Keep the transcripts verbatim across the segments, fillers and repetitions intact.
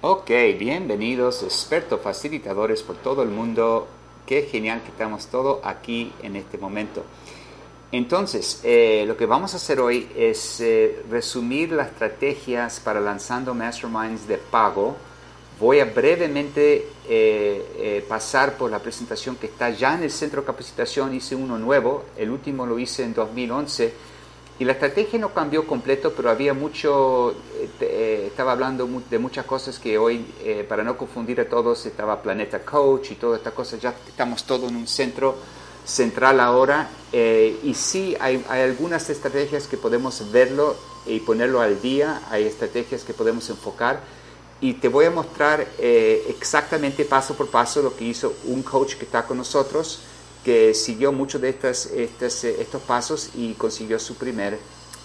Ok, bienvenidos expertos facilitadores por todo el mundo. Qué genial que estamos todos aquí en este momento. Entonces, eh, lo que vamos a hacer hoy es eh, resumir las estrategias para lanzando masterminds de pago. Voy a brevemente eh, eh, pasar por la presentación que está ya en el centro de capacitación. Hice uno nuevo, el último lo hice en dos mil once. Y la estrategia no cambió completo, pero había mucho, eh, estaba hablando de muchas cosas que hoy, eh, para no confundir a todos, estaba Planeta Coach y todas estas cosas, ya estamos todos en un centro central ahora, eh, y sí hay, hay algunas estrategias que podemos verlo y ponerlo al día, hay estrategias que podemos enfocar, y te voy a mostrar eh, exactamente paso por paso lo que hizo un coach que está con nosotros, que siguió muchos de estas, estas, estos pasos y consiguió su primer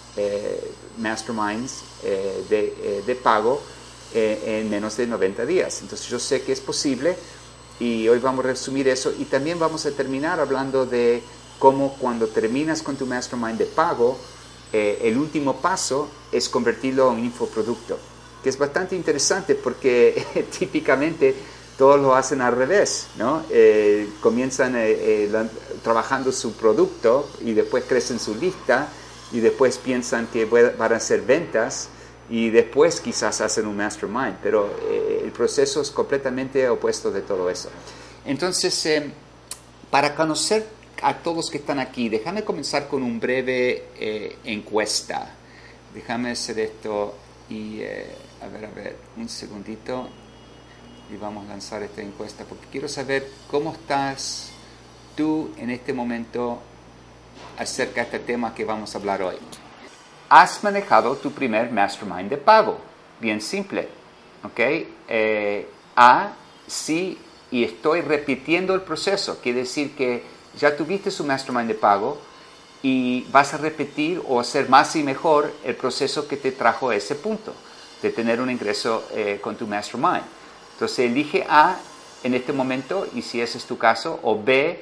eh, masterminds eh, de, eh, de pago eh, en menos de noventa días. Entonces yo sé que es posible y hoy vamos a resumir eso, y también vamos a terminar hablando de cómo cuando terminas con tu mastermind de pago, eh, el último paso es convertirlo en un infoproducto, que es bastante interesante porque típicamente todos lo hacen al revés, ¿no? Eh, comienzan eh, eh, la, trabajando su producto y después crecen su lista y después piensan que van a hacer ventas y después quizás hacen un mastermind, pero eh, el proceso es completamente opuesto de todo eso. Entonces, eh, para conocer a todos que están aquí, déjame comenzar con un breve eh, encuesta. Déjame hacer esto y, eh, a ver, a ver, un segundito. Y vamos a lanzar esta encuesta porque quiero saber cómo estás tú en este momento acerca de este tema que vamos a hablar hoy. ¿Has manejado tu primer mastermind de pago? Bien simple, ¿ok? Eh, A, sí, y estoy repitiendo el proceso. Quiere decir que ya tuviste su mastermind de pago y vas a repetir o hacer más y mejor el proceso que te trajo a ese punto de tener un ingreso eh, con tu mastermind. Entonces elige A en este momento, y si ese es tu caso, o B,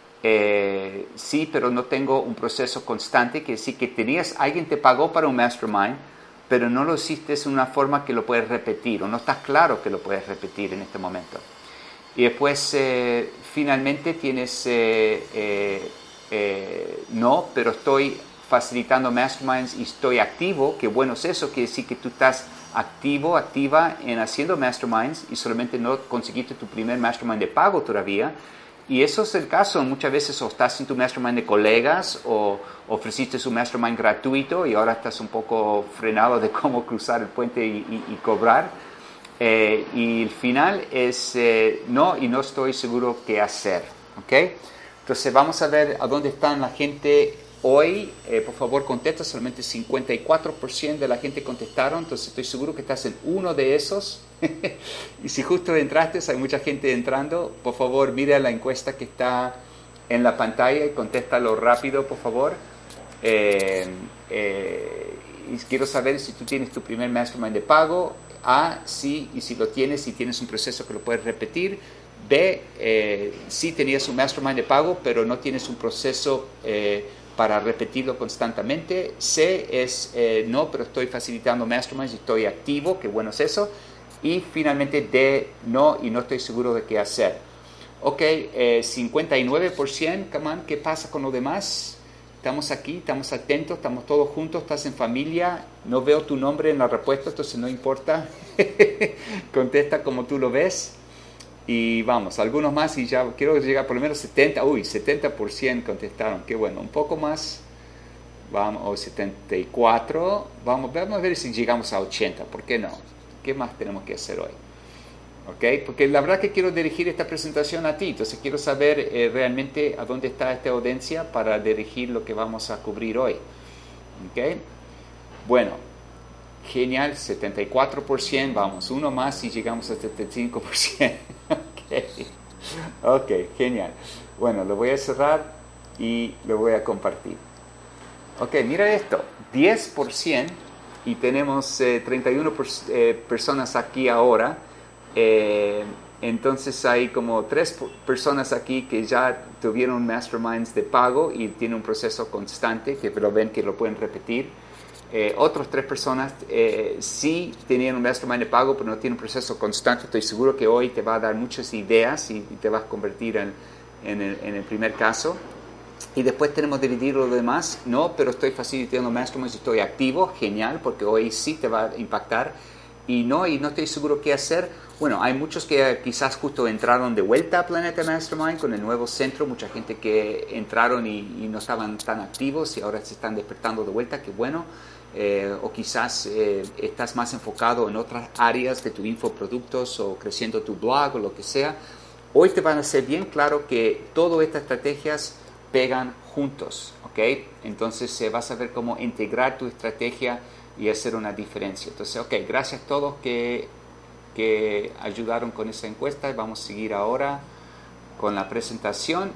eh, sí, pero no tengo un proceso constante, que decir que tenías, alguien te pagó para un mastermind, pero no lo hiciste en una forma que lo puedes repetir, o no estás claro que lo puedes repetir en este momento. Y después, eh, finalmente, tienes, eh, eh, eh, no, pero estoy facilitando masterminds y estoy activo, qué bueno es eso, quiere decir que tú estás activo, activa en haciendo masterminds y solamente no conseguiste tu primer mastermind de pago todavía. Y eso es el caso, muchas veces o estás en tu mastermind de colegas o ofreciste su mastermind gratuito y ahora estás un poco frenado de cómo cruzar el puente y, y, y cobrar. Eh, y el final es eh, no, y no estoy seguro qué hacer, ¿ok? Entonces vamos a ver a dónde están la gente hoy. Eh, por favor contesta, solamente cincuenta y cuatro por ciento de la gente contestaron, entonces estoy seguro que estás en uno de esos. Y si justo entraste, hay mucha gente entrando, por favor mira la encuesta que está en la pantalla y contéstalo rápido, por favor. Eh, eh, y quiero saber si tú tienes tu primer mastermind de pago. A, sí, y si lo tienes, si tienes un proceso que lo puedes repetir. B, eh, sí tenías un mastermind de pago, pero no tienes un proceso eh, para repetirlo constantemente. C es eh, no, pero estoy facilitando masterminds y estoy activo, qué bueno es eso. Y finalmente D, no, y no estoy seguro de qué hacer. Ok, eh, cincuenta y nueve por ciento, come on, ¿qué pasa con los demás? Estamos aquí, estamos atentos, estamos todos juntos, estás en familia, no veo tu nombre en la respuesta, entonces no importa. Contesta como tú lo ves. Y vamos, algunos más y ya quiero llegar por lo menos setenta, uy, setenta por ciento contestaron, qué bueno, un poco más, vamos, o setenta y cuatro, vamos, vamos a ver si llegamos a ochenta, ¿por qué no? ¿Qué más tenemos que hacer hoy? ¿Ok? Porque la verdad que quiero dirigir esta presentación a ti, entonces quiero saber eh, realmente a dónde está esta audiencia para dirigir lo que vamos a cubrir hoy. ¿Ok? Bueno, genial, setenta y cuatro por ciento, vamos, uno más y llegamos a setenta y cinco por ciento. Ok, ok, genial. Bueno, lo voy a cerrar y lo voy a compartir. Ok, mira esto, diez por ciento y tenemos eh, treinta y una por, eh, personas aquí ahora. Eh, entonces hay como tres personas aquí que ya tuvieron masterminds de pago y tienen un proceso constante, que lo ven que lo pueden repetir. Eh, otros tres personas eh, sí tenían un mastermind de pago, pero no tienen un proceso constante. Estoy seguro que hoy te va a dar muchas ideas y, y te vas a convertir en, en, el, en el primer caso. Y después tenemos dividir lo demás. No, pero estoy facilitando masterminds y estoy activo. Genial, porque hoy sí te va a impactar. Y no, y no estoy seguro qué hacer. Bueno, hay muchos que quizás justo entraron de vuelta a Planeta Mastermind con el nuevo centro. Mucha gente que entraron y, y no estaban tan activos y ahora se están despertando de vuelta. Qué bueno. Eh, o quizás eh, estás más enfocado en otras áreas de tu infoproductos o creciendo tu blog o lo que sea. Hoy te van a ser bien claro que todas estas estrategias pegan juntos, ¿ok? Entonces eh, vas a ver cómo integrar tu estrategia y hacer una diferencia. Entonces, ok, gracias a todos que, que ayudaron con esa encuesta. Vamos a seguir ahora con la presentación.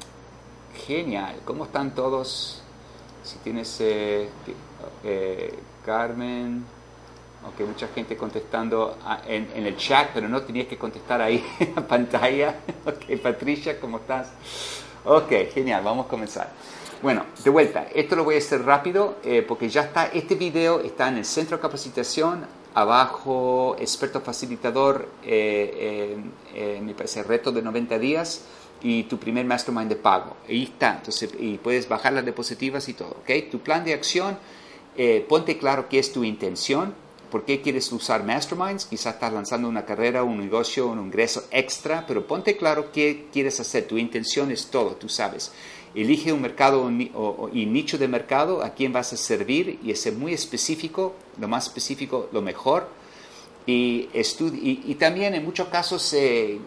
Genial, ¿cómo están todos? Si tienes eh, eh, Carmen, ok, mucha gente contestando en, en el chat, pero no tenías que contestar ahí en la pantalla. Ok, Patricia, ¿cómo estás? Ok, genial, vamos a comenzar. Bueno, de vuelta, esto lo voy a hacer rápido eh, porque ya está, este video está en el centro de capacitación, abajo, experto facilitador, eh, eh, eh, me parece reto de noventa días y tu primer mastermind de pago. Ahí está, entonces, y puedes bajar las diapositivas y todo, ¿ok? Tu plan de acción, eh, ponte claro qué es tu intención, por qué quieres usar masterminds, quizás estás lanzando una carrera, un negocio, un ingreso extra, pero ponte claro qué quieres hacer, tu intención es todo, tú sabes. Elige un mercado y nicho de mercado, a quién vas a servir y ser muy específico, lo más específico, lo mejor. Y, y, y también en muchos casos, eh,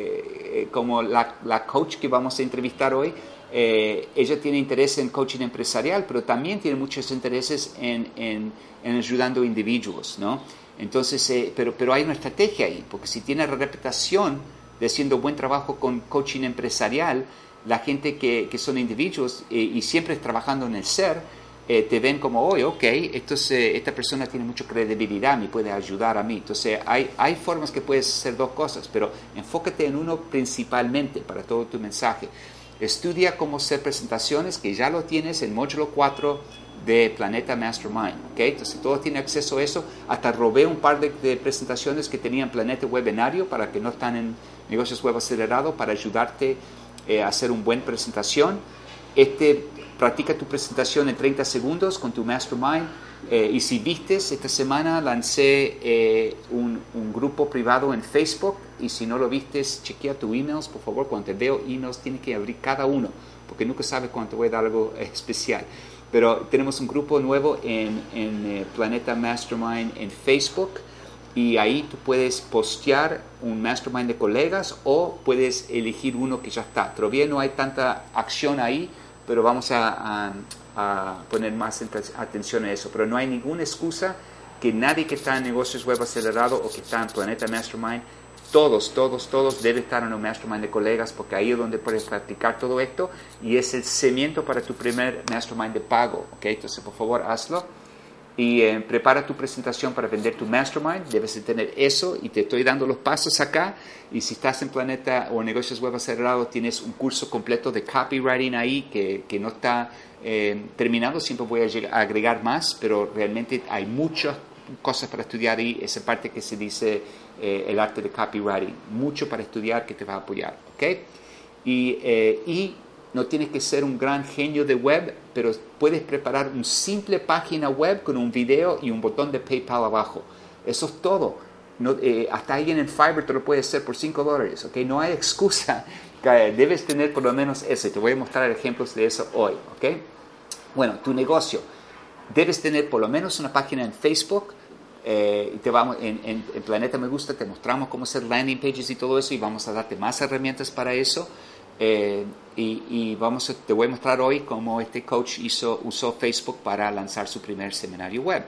eh, como la, la coach que vamos a entrevistar hoy, eh, ella tiene interés en coaching empresarial, pero también tiene muchos intereses en, en, en ayudando a individuos, ¿no? Entonces, eh, pero, pero hay una estrategia ahí, porque si tiene la reputación de haciendo buen trabajo con coaching empresarial, la gente que, que son individuos eh, y siempre trabajando en el ser, eh, te ven como, oye, ok, entonces, eh, esta persona tiene mucha credibilidad, me puede ayudar a mí. Entonces, hay, hay formas que puedes hacer dos cosas, pero enfócate en uno principalmente para todo tu mensaje. Estudia cómo hacer presentaciones, que ya lo tienes en módulo cuatro de Planeta Mastermind, ¿ok? Entonces, todos tienen acceso a eso. Hasta robé un par de, de presentaciones que tenían Planeta Webinario para que no están en Negocios Web Acelerado, para ayudarte Eh, hacer una buena presentación. Este, practica tu presentación en treinta segundos con tu mastermind. Eh, y si vistes, esta semana lancé eh, un, un grupo privado en Facebook. Y si no lo vistes, chequea tus emails, por favor. Cuando te veo emails, tienes que abrir cada uno, porque nunca sabes cuándo te voy a dar algo especial. Pero tenemos un grupo nuevo en, en eh, Planeta Mastermind en Facebook. Y ahí tú puedes postear un mastermind de colegas o puedes elegir uno que ya está. Todavía no hay tanta acción ahí, pero vamos a, a, a poner más atención a eso. Pero no hay ninguna excusa que nadie que está en Negocios Web Acelerado o que está en Planeta Mastermind, todos, todos, todos deben estar en un mastermind de colegas, porque ahí es donde puedes practicar todo esto y es el cimiento para tu primer mastermind de pago. ¿Okay? Entonces, por favor, hazlo. Y eh, prepara tu presentación para vender tu mastermind. Debes de tener eso y te estoy dando los pasos acá. Y si estás en Planeta o Negocios Web Acelerado, tienes un curso completo de copywriting ahí que, que no está eh, terminado. Siempre voy a, llegar, a agregar más, pero realmente hay muchas cosas para estudiar ahí. Esa parte que se dice eh, el arte de copywriting. Mucho para estudiar que te va a apoyar. ¿Okay? Y, eh, y no tienes que ser un gran genio de web, pero puedes preparar una simple página web con un video y un botón de PayPal abajo. Eso es todo. No, eh, hasta alguien en Fiverr te lo puede hacer por cinco dólares. ¿Okay? No hay excusa. Debes tener por lo menos eso. Y te voy a mostrar ejemplos de eso hoy. ¿Okay? Bueno, tu negocio. Debes tener por lo menos una página en Facebook. Eh, te vamos, en, en, en Planeta Me Gusta te mostramos cómo hacer landing pages y todo eso. Y vamos a darte más herramientas para eso. Eh, y, y vamos a, te voy a mostrar hoy cómo este coach hizo, usó Facebook para lanzar su primer seminario web.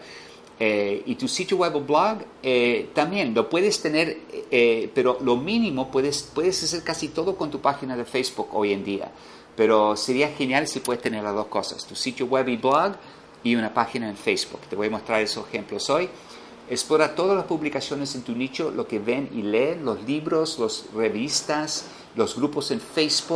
Eh, y tu sitio web o blog eh, también lo puedes tener, eh, pero lo mínimo puedes, puedes hacer casi todo con tu página de Facebook hoy en día. Pero sería genial si puedes tener las dos cosas, tu sitio web y blog y una página en Facebook. Te voy a mostrar esos ejemplos hoy. Explora todas las publicaciones en tu nicho, lo que ven y leen, los libros, las revistas, los grupos en Facebook,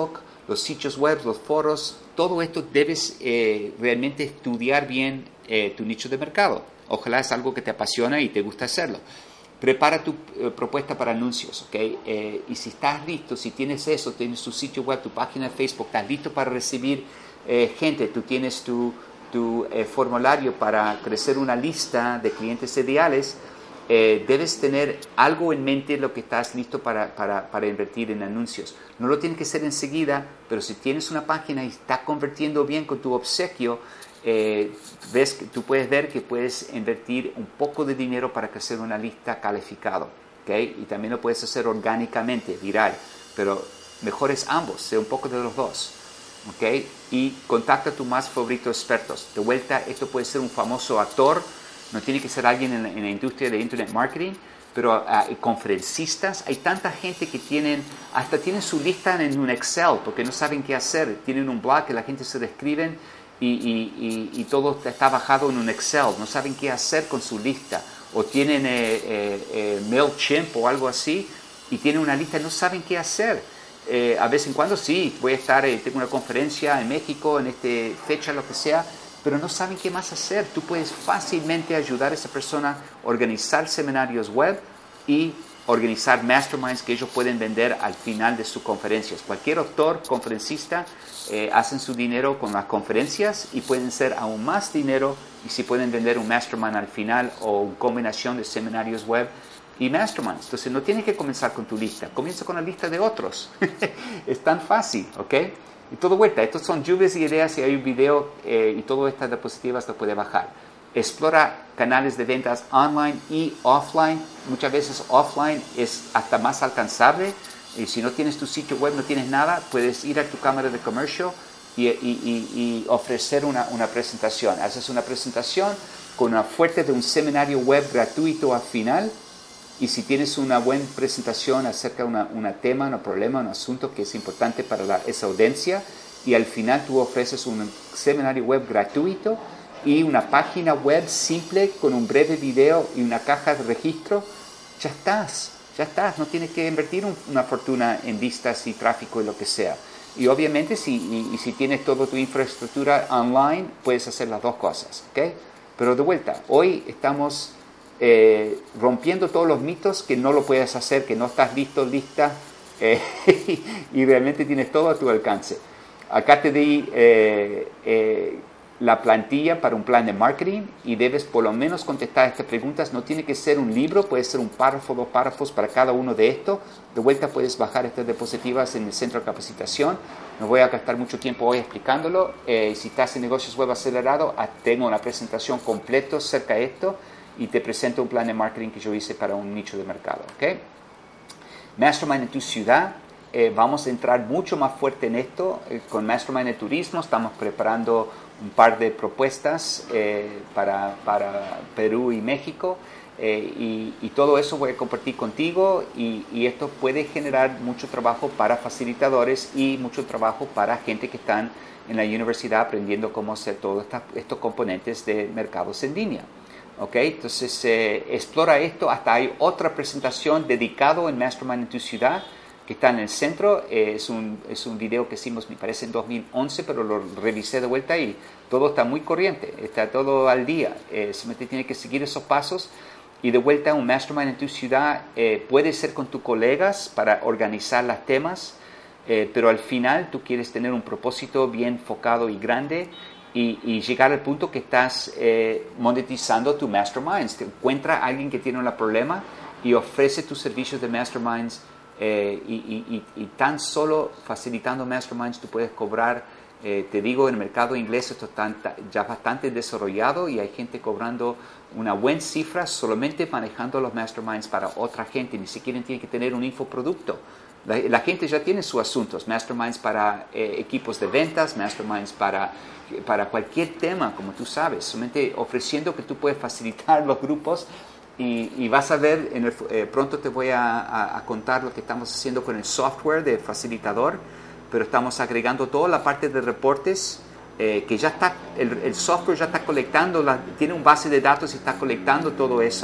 los sitios web, los foros, todo esto debes eh, realmente estudiar bien eh, tu nicho de mercado. Ojalá es algo que te apasiona y te gusta hacerlo. Prepara tu eh, propuesta para anuncios, ¿ok? Eh, y si estás listo, si tienes eso, tienes tu sitio web, tu página de Facebook, estás listo para recibir eh, gente, tú tienes tu, tu eh, formulario para crecer una lista de clientes ideales, eh, debes tener algo en mente lo que estás listo para, para, para invertir en anuncios. No lo tienes que hacer enseguida, pero si tienes una página y está convirtiendo bien con tu obsequio, Eh, ves que tú puedes ver que puedes invertir un poco de dinero para crecer una lista calificada, ¿okay? Y también lo puedes hacer orgánicamente, viral, pero mejor es ambos, sea un poco de los dos, ¿okay? Y contacta a tus más favoritos expertos. De vuelta, esto puede ser un famoso actor, no tiene que ser alguien en la, en la industria de Internet Marketing, pero uh, conferencistas, hay tanta gente que tienen, hasta tienen su lista en un Excel porque no saben qué hacer, tienen un blog que la gente se describen y, y, y, y todo está bajado en un Excel, no saben qué hacer con su lista, o tienen eh, eh, eh, MailChimp o algo así y tienen una lista y no saben qué hacer. Eh, a vez en cuando sí, voy a estar, eh, tengo una conferencia en México en esta fecha, lo que sea, pero no saben qué más hacer. Tú puedes fácilmente ayudar a esa persona a organizar seminarios web y organizar masterminds que ellos pueden vender al final de sus conferencias. Cualquier autor, conferencista, eh, hacen su dinero con las conferencias y pueden hacer aún más dinero y si pueden vender un mastermind al final o una combinación de seminarios web y masterminds. Entonces no tienes que comenzar con tu lista, comienza con la lista de otros. Es tan fácil, ¿ok? Y todo vuelta, estos son lluvias de ideas y hay un video eh, y todas estas diapositivas lo puedes bajar. Explora canales de ventas online y offline. Muchas veces offline es hasta más alcanzable. Y si no tienes tu sitio web, no tienes nada, puedes ir a tu cámara de comercio y, y, y, y ofrecer una, una presentación. Haces una presentación con una oferta de un seminario web gratuito al final. Y si tienes una buena presentación acerca de una, una tema, un problema, un asunto que es importante para la, esa audiencia, y al final tú ofreces un seminario web gratuito y una página web simple con un breve video y una caja de registro, ya estás, ya estás. No tienes que invertir un, una fortuna en vistas y tráfico y lo que sea. Y obviamente si, y, y si tienes toda tu infraestructura online, puedes hacer las dos cosas, ¿ok? Pero de vuelta, hoy estamos eh, rompiendo todos los mitos que no lo puedes hacer, que no estás listo, lista, eh, y realmente tienes todo a tu alcance. Acá te di eh, eh, la plantilla para un plan de marketing y debes por lo menos contestar estas preguntas. No tiene que ser un libro, puede ser un párrafo, dos párrafos para cada uno de estos. De vuelta puedes bajar estas diapositivas en el centro de capacitación. No voy a gastar mucho tiempo hoy explicándolo. Eh, si estás en negocios web acelerados, tengo una presentación completa acerca de esto y te presento un plan de marketing que yo hice para un nicho de mercado. ¿Okay? Mastermind en tu ciudad. Eh, vamos a entrar mucho más fuerte en esto. Eh, con Mastermind de Turismo estamos preparando un par de propuestas eh, para, para Perú y México. Eh, y, y todo eso voy a compartir contigo y, y esto puede generar mucho trabajo para facilitadores y mucho trabajo para gente que están en la universidad aprendiendo cómo hacer todos esta, estos componentes de mercados en línea. Okay, entonces eh, explora esto. Hasta hay otra presentación dedicado en Mastermind en tu ciudad que está en el centro. Eh, es, un, es un video que hicimos, me parece, en dos mil once, pero lo revisé de vuelta y todo está muy corriente, está todo al día. Eh, simplemente tiene que seguir esos pasos. Y de vuelta, un Mastermind en tu ciudad eh, puede ser con tus colegas para organizar los temas, eh, pero al final tú quieres tener un propósito bien enfocado y grande y, y llegar al punto que estás eh, monetizando tu Masterminds. Te encuentra a alguien que tiene un problema y ofrece tus servicios de Masterminds. Eh, y, y, y, y tan solo facilitando Masterminds tú puedes cobrar, eh, te digo, en el mercado inglés esto está ya bastante desarrollado y hay gente cobrando una buena cifra solamente manejando los Masterminds para otra gente, ni siquiera tiene que tener un infoproducto. La, la gente ya tiene sus asuntos, Masterminds para eh, equipos de ventas, Masterminds para, para cualquier tema, como tú sabes, solamente ofreciendo que tú puedes facilitar los grupos. Y, y vas a ver, en el, eh, pronto te voy a, a, a contar lo que estamos haciendo con el software de facilitador, pero estamos agregando toda la parte de reportes, eh, que ya está, el, el software ya está colectando, la, tiene un base de datos y está colectando todo eso,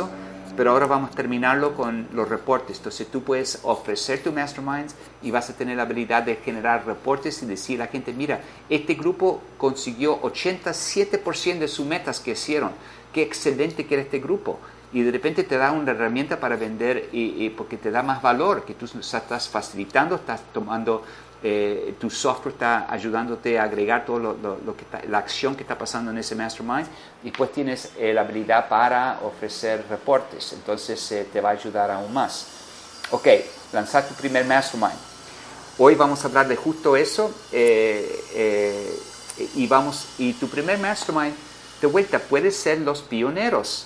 pero ahora vamos a terminarlo con los reportes. Entonces tú puedes ofrecer tu mastermind y vas a tener la habilidad de generar reportes y decir a la gente, mira, este grupo consiguió ochenta y siete por ciento de sus metas que hicieron. Qué excelente que era este grupo. Y de repente te da una herramienta para vender y, y porque te da más valor, que tú estás facilitando, estás tomando, eh, tu software está ayudándote a agregar todo lo, lo, lo que está, la acción que está pasando en ese mastermind, y pues tienes eh, la habilidad para ofrecer reportes, entonces eh, te va a ayudar aún más. Ok, lanzar tu primer mastermind. Hoy vamos a hablar de justo eso, eh, eh, y, vamos, y tu primer mastermind, de vuelta, puede ser los pioneros.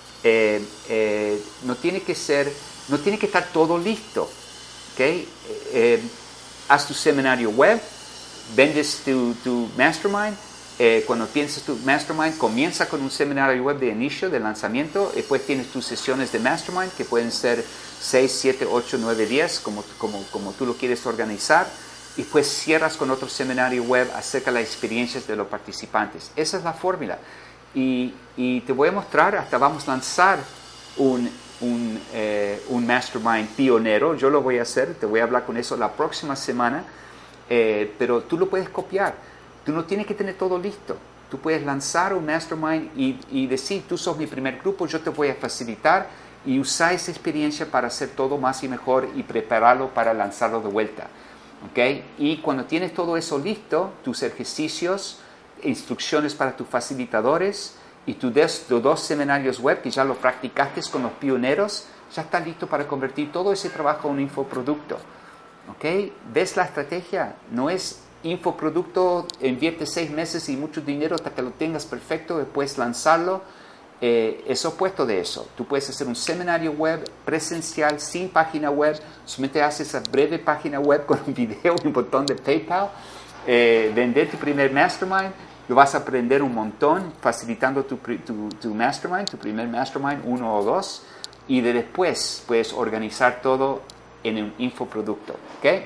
Eh, eh, no tiene que ser, no tiene que estar todo listo, ¿ok? Eh, eh, haz tu seminario web, vendes tu, tu mastermind, eh, cuando piensas tu mastermind, comienza con un seminario web de inicio, de lanzamiento, después tienes tus sesiones de mastermind, que pueden ser seis, siete, ocho, nueve, diez, como, como, como tú lo quieres organizar, y pues cierras con otro seminario web acerca de las experiencias de los participantes. Esa es la fórmula. Y, y te voy a mostrar, hasta vamos a lanzar un, un, eh, un mastermind pionero. Yo lo voy a hacer, te voy a hablar con eso la próxima semana, eh, pero tú lo puedes copiar. Tú no tienes que tener todo listo. Tú puedes lanzar un mastermind y, y decir, tú sos mi primer grupo, yo te voy a facilitar, y usar esa experiencia para hacer todo más y mejor y prepararlo para lanzarlo de vuelta. ¿Okay? Y cuando tienes todo eso listo, tus ejercicios, instrucciones para tus facilitadores y tus dos, dos seminarios web que ya lo practicaste con los pioneros, ya está listo para convertir todo ese trabajo en un infoproducto. ¿Okay? ¿Ves la estrategia? No es infoproducto, invierte seis meses y mucho dinero hasta que lo tengas perfecto, después lanzarlo. Eh, es opuesto de eso. Tú puedes hacer un seminario web presencial sin página web, solamente haces esa breve página web con un video y un botón de PayPal, eh, vender tu primer mastermind. Lo vas a aprender un montón facilitando tu, tu, tu mastermind, tu primer mastermind, uno o dos, y de después puedes organizar todo en un infoproducto. ¿Okay?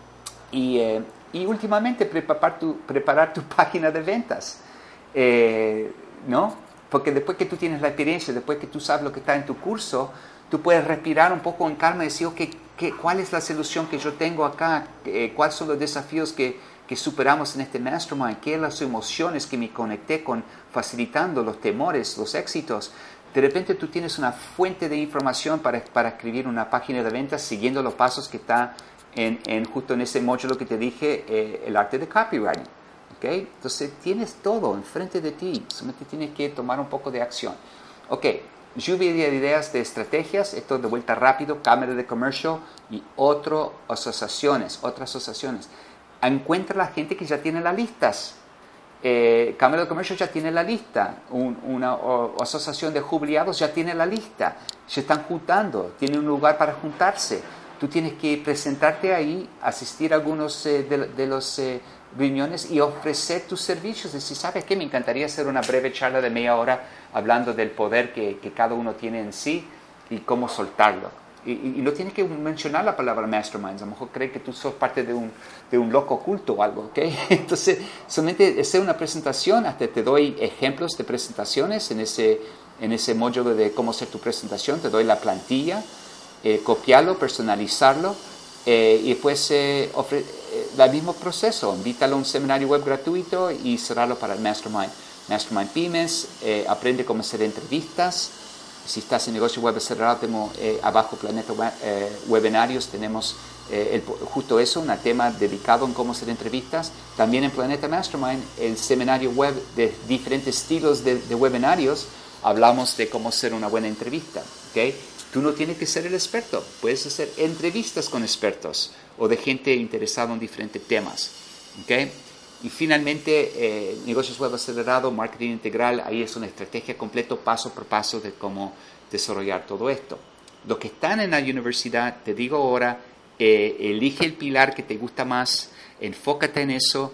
Y, eh, y últimamente preparar tu, preparar tu página de ventas. Eh, ¿no? Porque después que tú tienes la experiencia, después que tú sabes lo que está en tu curso, tú puedes respirar un poco en calma y decir, okay, ¿qué, ¿cuál es la solución que yo tengo acá? Eh, ¿Cuáles son los desafíos que, que superamos en este mastermind? ¿Qué son las emociones que me conecté con, facilitando los temores, los éxitos? De repente tú tienes una fuente de información para, para escribir una página de ventas siguiendo los pasos que está en, en justo en ese módulo que te dije, eh, el arte de copywriting. ¿Okay? Entonces tienes todo enfrente de ti, solamente tienes que tomar un poco de acción. Ok, lluvia de ideas de estrategias, esto de vuelta rápido, Cámara de Comercio y otras asociaciones, otras asociaciones. Encuentra la gente que ya tiene las listas. Eh, Cámara de Comercio ya tiene la lista, Un, una o, asociación de jubilados ya tiene la lista, se están juntando, tienen un lugar para juntarse. Tú tienes que presentarte ahí, asistir a algunos eh, de, de los... Eh, reuniones y ofrecer tus servicios. Decir, ¿sabes qué? Me encantaría hacer una breve charla de media hora hablando del poder que, que cada uno tiene en sí y cómo soltarlo. Y, y, y no tienes que mencionar la palabra masterminds. A lo mejor creen que tú sos parte de un, de un loco oculto o algo, ¿ok? Entonces, solamente hacer una presentación. Hasta te doy ejemplos de presentaciones en ese, en ese módulo de cómo hacer tu presentación. Te doy la plantilla, eh, copiarlo, personalizarlo. Eh, y después eh, ofre, eh, el mismo proceso, invítalo a un seminario web gratuito y cerrarlo para el Mastermind. Mastermind Pymes, eh, aprende cómo hacer entrevistas. Si estás en negocio web cerrado, tenemos eh, abajo Planeta eh, Webinarios, tenemos eh, el, justo eso, un tema dedicado en cómo hacer entrevistas. También en Planeta Mastermind, el seminario web de diferentes estilos de, de webinarios, hablamos de cómo hacer una buena entrevista. ¿Okay? Tú no tienes que ser el experto, puedes hacer entrevistas con expertos o de gente interesada en diferentes temas. ¿Okay? Y finalmente, eh, negocios web acelerado, marketing integral, ahí es una estrategia completa, paso por paso de cómo desarrollar todo esto. Los que están en la universidad, te digo ahora, eh, elige el pilar que te gusta más, enfócate en eso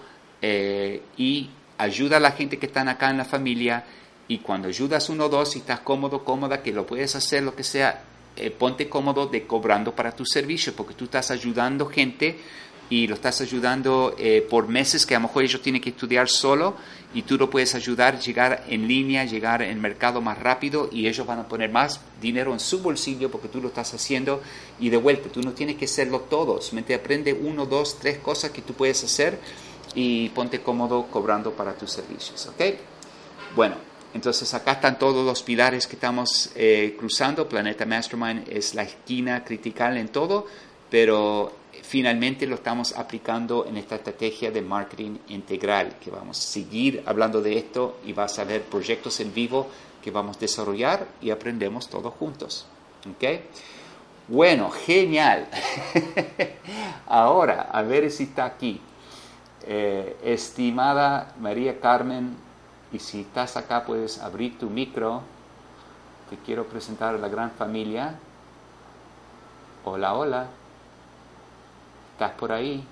eh, y ayuda a la gente que están acá en la familia. Y cuando ayudas uno o dos y estás cómodo, cómoda, que lo puedes hacer, lo que sea, eh, ponte cómodo de cobrando para tu servicio, porque tú estás ayudando gente y lo estás ayudando eh, por meses que a lo mejor ellos tienen que estudiar solo y tú lo puedes ayudar a llegar en línea, llegar al mercado más rápido y ellos van a poner más dinero en su bolsillo porque tú lo estás haciendo y de vuelta, tú no tienes que hacerlo todo, solamente aprende uno, dos, tres cosas que tú puedes hacer y ponte cómodo cobrando para tus servicios, ¿ok? Bueno, entonces acá están todos los pilares que estamos eh, cruzando. Planeta Mastermind es la esquina critical en todo, pero finalmente lo estamos aplicando en esta estrategia de marketing integral, que vamos a seguir hablando de esto y vas a ver proyectos en vivo que vamos a desarrollar y aprendemos todos juntos. ¿Ok? Bueno, genial. Ahora, a ver si está aquí. Eh, estimada María Carmen, y si estás acá puedes abrir tu micro. Te quiero presentar a la gran familia. Hola, hola. ¿Estás por ahí?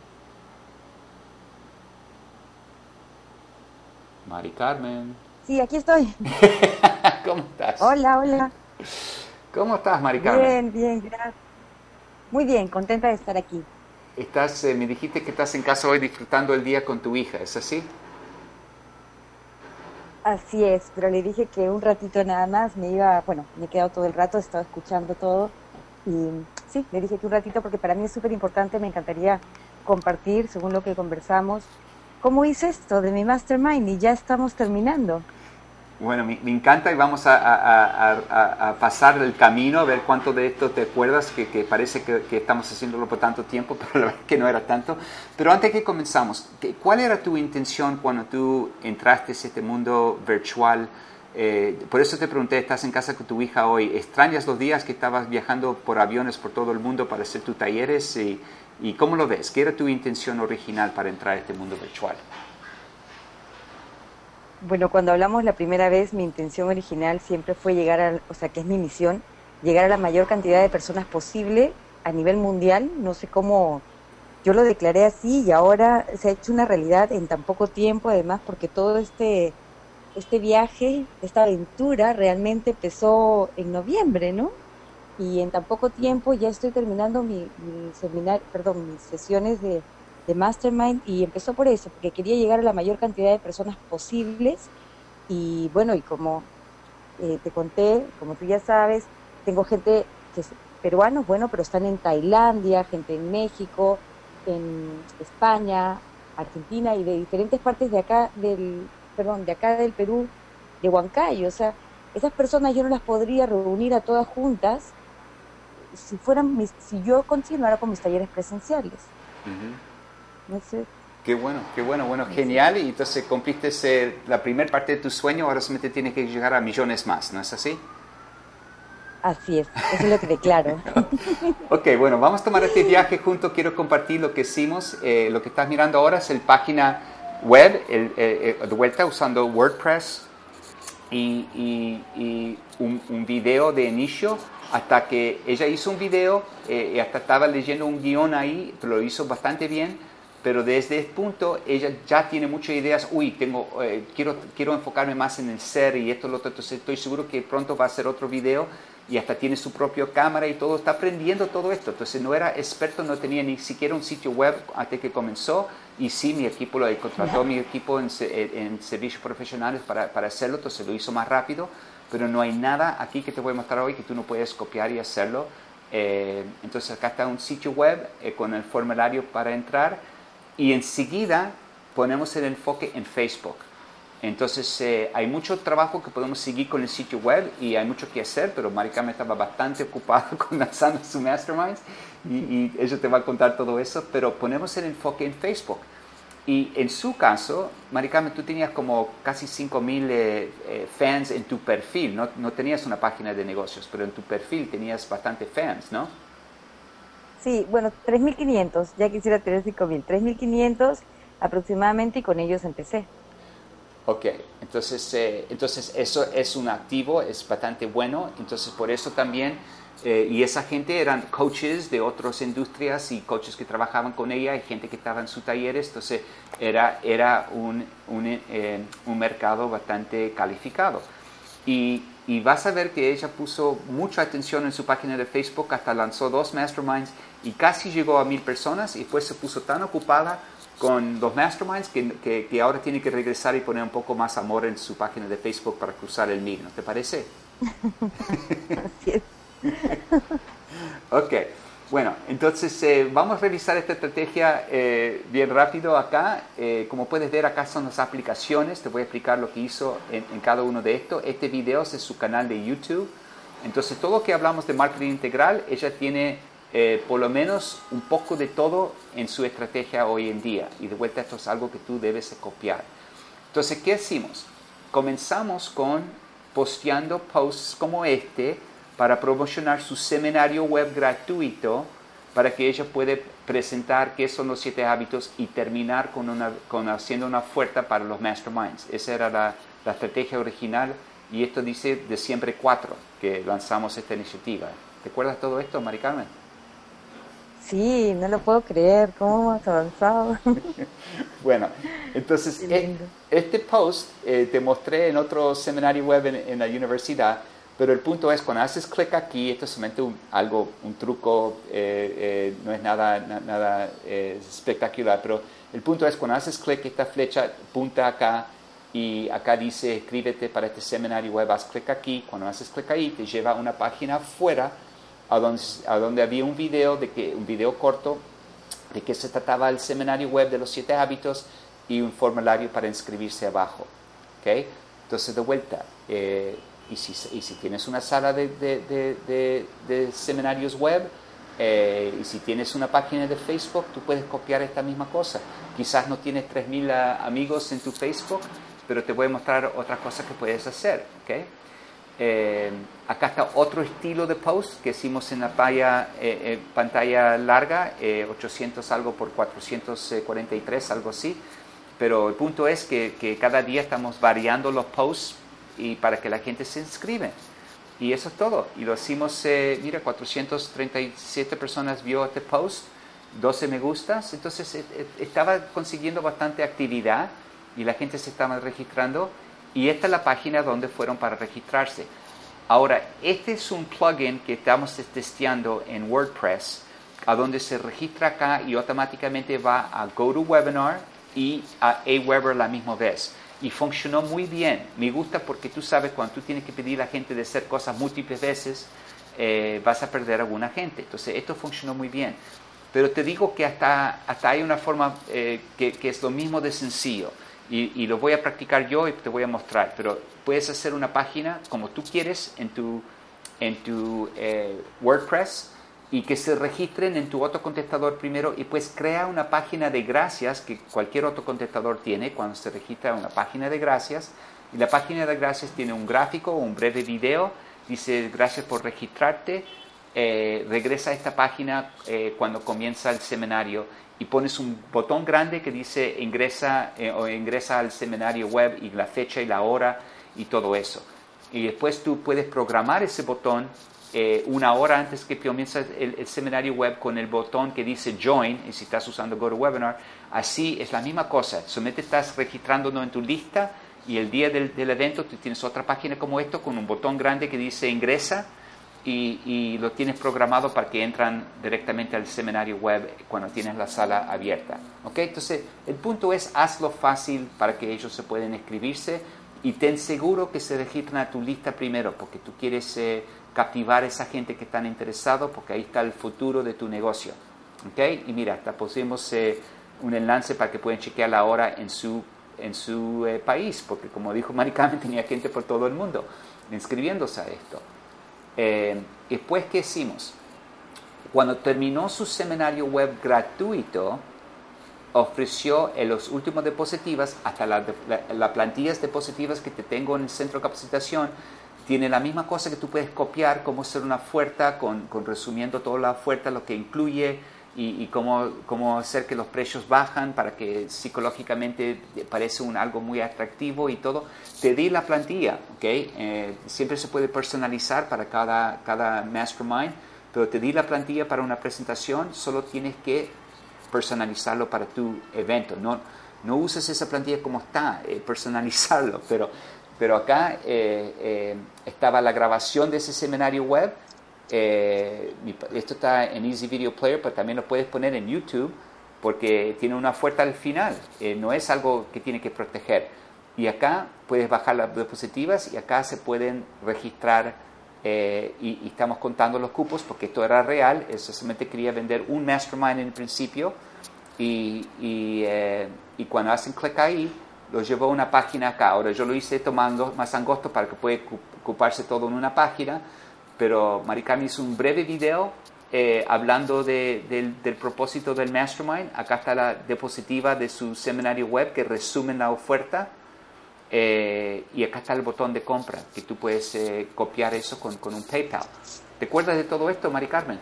Mari Carmen. Sí, aquí estoy. ¿Cómo estás? Hola, hola. ¿Cómo estás, Mari Carmen? Bien, bien, gracias. Muy bien, contenta de estar aquí. Estás, eh, me dijiste que estás en casa hoy disfrutando el día con tu hija, ¿es así? Así es, pero le dije que un ratito nada más me iba, bueno, me he quedado todo el rato, he estado escuchando todo y sí, le dije que un ratito porque para mí es súper importante, me encantaría compartir, según lo que conversamos, cómo hice esto de mi mastermind y ya estamos terminando. Bueno, me, me encanta y vamos a, a- a- a- a pasar el camino, a ver cuánto de esto te acuerdas, que, que parece que, que estamos haciéndolo por tanto tiempo, pero la verdad es que no era tanto. Pero antes que comenzamos, ¿qué- ¿cuál era tu intención cuando tú entraste a este mundo virtual? Eh, por eso te pregunté, ¿estás en casa con tu hija hoy? ¿Extrañas los días que estabas viajando por aviones por todo el mundo para hacer tus talleres? ¿Y, y cómo lo ves? ¿Qué era tu intención original para entrar a este mundo virtual? Bueno, cuando hablamos la primera vez, mi intención original siempre fue llegar a, o sea, que es mi misión, llegar a la mayor cantidad de personas posible a nivel mundial. No sé cómo yo lo declaré así y ahora se ha hecho una realidad en tan poco tiempo, además, porque todo este, este viaje, esta aventura realmente empezó en noviembre, ¿no? Y en tan poco tiempo ya estoy terminando mi, mi seminar, perdón, mis sesiones de, de Mastermind y empezó por eso, porque quería llegar a la mayor cantidad de personas posibles y bueno, y como eh, te conté, como tú ya sabes, tengo gente que es peruanos, bueno, pero están en Tailandia, gente en México, en España, Argentina y de diferentes partes de acá del, perdón, de acá del Perú, de Huancayo. O sea, esas personas yo no las podría reunir a todas juntas si fueran mis, si yo continuara con mis talleres presenciales. Ujú. No sé, Qué bueno, qué bueno, bueno, no sé. genial. Y entonces cumpliste ese- la primera parte de tu sueño, ahora solamente tienes que llegar a millones más, ¿no es así? Así es, eso es lo que declaro. Ok, bueno, vamos a tomar este viaje juntos. Quiero compartir lo que hicimos. Eh, lo que estás mirando ahora es el página web, el, eh, eh, de vuelta usando WordPress y, y- y un, un video de inicio hasta que ella hizo un video eh, y hasta estaba leyendo un guión ahí, lo hizo bastante bien, pero desde ese punto ella ya tiene muchas ideas. Uy, tengo, eh, quiero, quiero enfocarme más en el ser y esto, lo otro. Entonces estoy seguro que pronto va a hacer otro video y hasta tiene su propia cámara y todo, está aprendiendo todo esto. Entonces no era experto, no tenía ni siquiera un sitio web antes que comenzó y sí, mi equipo lo contrató, mi equipo en, en servicios profesionales para, para hacerlo, entonces lo hizo más rápido, pero no hay nada aquí que te voy a mostrar hoy que tú no puedes copiar y hacerlo. Eh, entonces acá está un sitio web eh, con el formulario para entrar y enseguida ponemos el enfoque en Facebook. Entonces eh, hay mucho trabajo que podemos seguir con el sitio web y hay mucho que hacer, pero Maricame estaba bastante ocupada con lanzando su Mastermind y, y ella te va a contar todo eso, pero ponemos el enfoque en Facebook. Y en su caso, Maricame, tú tenías como casi cinco mil eh, eh, fans en tu perfil, ¿no? No tenías una página de negocios, pero en tu perfil tenías bastante fans, ¿no? Sí, bueno, tres mil quinientos, ya quisiera tener cinco mil, tres mil quinientos aproximadamente y con ellos empecé. Ok, entonces, eh, entonces eso es un activo, es bastante bueno, entonces por eso también, eh, y esa gente eran coaches de otras industrias y coaches que trabajaban con ella y gente que estaba en sus talleres, entonces era, era un, un, eh, un mercado bastante calificado. Y, y vas a ver que ella puso mucha atención en su página de Facebook, hasta lanzó dos masterminds y casi llegó a mil personas y después se puso tan ocupada con los masterminds que, que, que ahora tiene que regresar y poner un poco más amor en su página de Facebook para cruzar el mil, ¿no te parece? Así es. Ok, bueno, entonces eh, vamos a revisar esta estrategia eh, bien rápido acá. Eh, como puedes ver, acá son las aplicaciones. Te voy a explicar lo que hizo en, en cada uno de estos. Este video es de su canal de YouTube. Entonces, todo lo que hablamos de marketing integral, ella tiene eh, por lo menos un poco de todo en su estrategia hoy en día. Y de vuelta, esto es algo que tú debes copiar. Entonces, ¿qué hicimos? Comenzamos con posteando posts como este para promocionar su seminario web gratuito para que ella pueda presentar qué son los siete hábitos y terminar con, una, con haciendo una oferta para los masterminds. Esa era la, la estrategia original y esto dice de diciembre cuatro que lanzamos esta iniciativa. ¿Te acuerdas todo esto, Mari Carmen? Sí, no lo puedo creer, cómo hemos avanzado. Bueno, entonces e, este post eh, te mostré en otro seminario web en, en la universidad, pero el punto es, cuando haces clic aquí, esto es solamente un, algo, un truco, eh, eh, no es nada, na, nada eh, espectacular, pero el punto es, cuando haces clic, esta flecha punta acá y acá dice, escríbete para este seminario web, haz clic aquí, cuando haces clic ahí, te lleva a una página afuera, a donde, a donde había un video, de que, un video corto, de que se trataba el seminario web de los siete hábitos y un formulario para inscribirse abajo. ¿Okay? Entonces, de vuelta, eh, y, si, y si tienes una sala de, de, de, de, de seminarios web, eh, y si tienes una página de Facebook, tú puedes copiar esta misma cosa. Quizás no tienes tres mil uh, amigos en tu Facebook, pero te voy a mostrar otras cosas que puedes hacer. ¿Okay? Eh, acá está otro estilo de post que hicimos en la pantalla, eh, eh, pantalla larga, eh, ochocientos algo por cuatrocientos cuarenta y tres, algo así. Pero el punto es que, que cada día estamos variando los posts y para que la gente se inscribe. Y eso es todo. Y lo hicimos, eh, mira, cuatrocientas treinta y siete personas vio este post, doce me gustas. Entonces eh, eh, estaba consiguiendo bastante actividad y la gente se estaba registrando. Y esta es la página donde fueron para registrarse. Ahora, este es un plugin que estamos testeando en WordPress, a donde se registra acá y automáticamente va a GoToWebinar y a Aweber la misma vez. Y funcionó muy bien. Me gusta porque tú sabes, cuando tú tienes que pedir a la gente de hacer cosas múltiples veces, eh, vas a perder a alguna gente. Entonces, esto funcionó muy bien. Pero te digo que hasta, hasta hay una forma eh, que, que es lo mismo de sencillo. Y, y lo voy a practicar yo y te voy a mostrar. Pero puedes hacer una página como tú quieres en tu, en tu eh, WordPress y que se registren en tu autocontestador primero y pues crea una página de gracias que cualquier autocontestador tiene cuando se registra una página de gracias. Y la página de gracias tiene un gráfico o un breve video. Dice gracias por registrarte. Eh, regresa a esta página eh, cuando comienza el seminario y pones un botón grande que dice ingresa eh, o ingresa al seminario web y la fecha y la hora y todo eso. Y después tú puedes programar ese botón eh, una hora antes que comienza el, el seminario web con el botón que dice join, y si estás usando GoToWebinar, así es la misma cosa. Solamente estás registrándonos en tu lista y el día del, del evento tú tienes otra página como esto con un botón grande que dice ingresa. Y, y lo tienes programado para que entran directamente al seminario web cuando tienes la sala abierta. ¿Okay? Entonces, el punto es, hazlo fácil para que ellos se puedan inscribirse y ten seguro que se registren a tu lista primero, porque tú quieres eh, captivar a esa gente que están interesados, porque ahí está el futuro de tu negocio. ¿Okay? Y mira, hasta pusimos eh, un enlace para que puedan chequear la hora en su, en su eh, país, porque como dijo Mari Carmen, tenía gente por todo el mundo inscribiéndose a esto. Eh, después, ¿qué hicimos? Cuando terminó su seminario web gratuito, ofreció en los últimos diapositivas, hasta las la, la plantillas diapositivas que te tengo en el centro de capacitación, tiene la misma cosa que tú puedes copiar, cómo hacer una oferta, con, con resumiendo toda la oferta, lo que incluye y, y cómo, cómo hacer que los precios bajan para que psicológicamente parece un algo muy atractivo y todo. Te di la plantilla, ¿ok? Eh, siempre se puede personalizar para cada, cada mastermind, pero te di la plantilla para una presentación, solo tienes que personalizarlo para tu evento. No, no uses esa plantilla como está, eh, personalizarlo, pero pero acá eh, eh, estaba la grabación de ese seminario web. Eh, esto está en Easy Video Player, pero también lo puedes poner en YouTube porque tiene una oferta al final, eh, no es algo que tiene que proteger. Y acá puedes bajar las diapositivas y acá se pueden registrar eh, y, y estamos contando los cupos porque esto era real. Eso solamente quería vender un mastermind en el principio y, y, eh, y cuando hacen clic ahí lo llevó a una página acá. Ahora yo lo hice tomando más angosto para que pueda ocuparse todo en una página, pero Mari Carmen hizo un breve video eh, hablando de, del, del propósito del mastermind. Acá está la diapositiva de su seminario web que resume la oferta. Eh, y acá está el botón de compra, que tú puedes eh, copiar eso con, con un PayPal. ¿Te acuerdas de todo esto, Mari Carmen?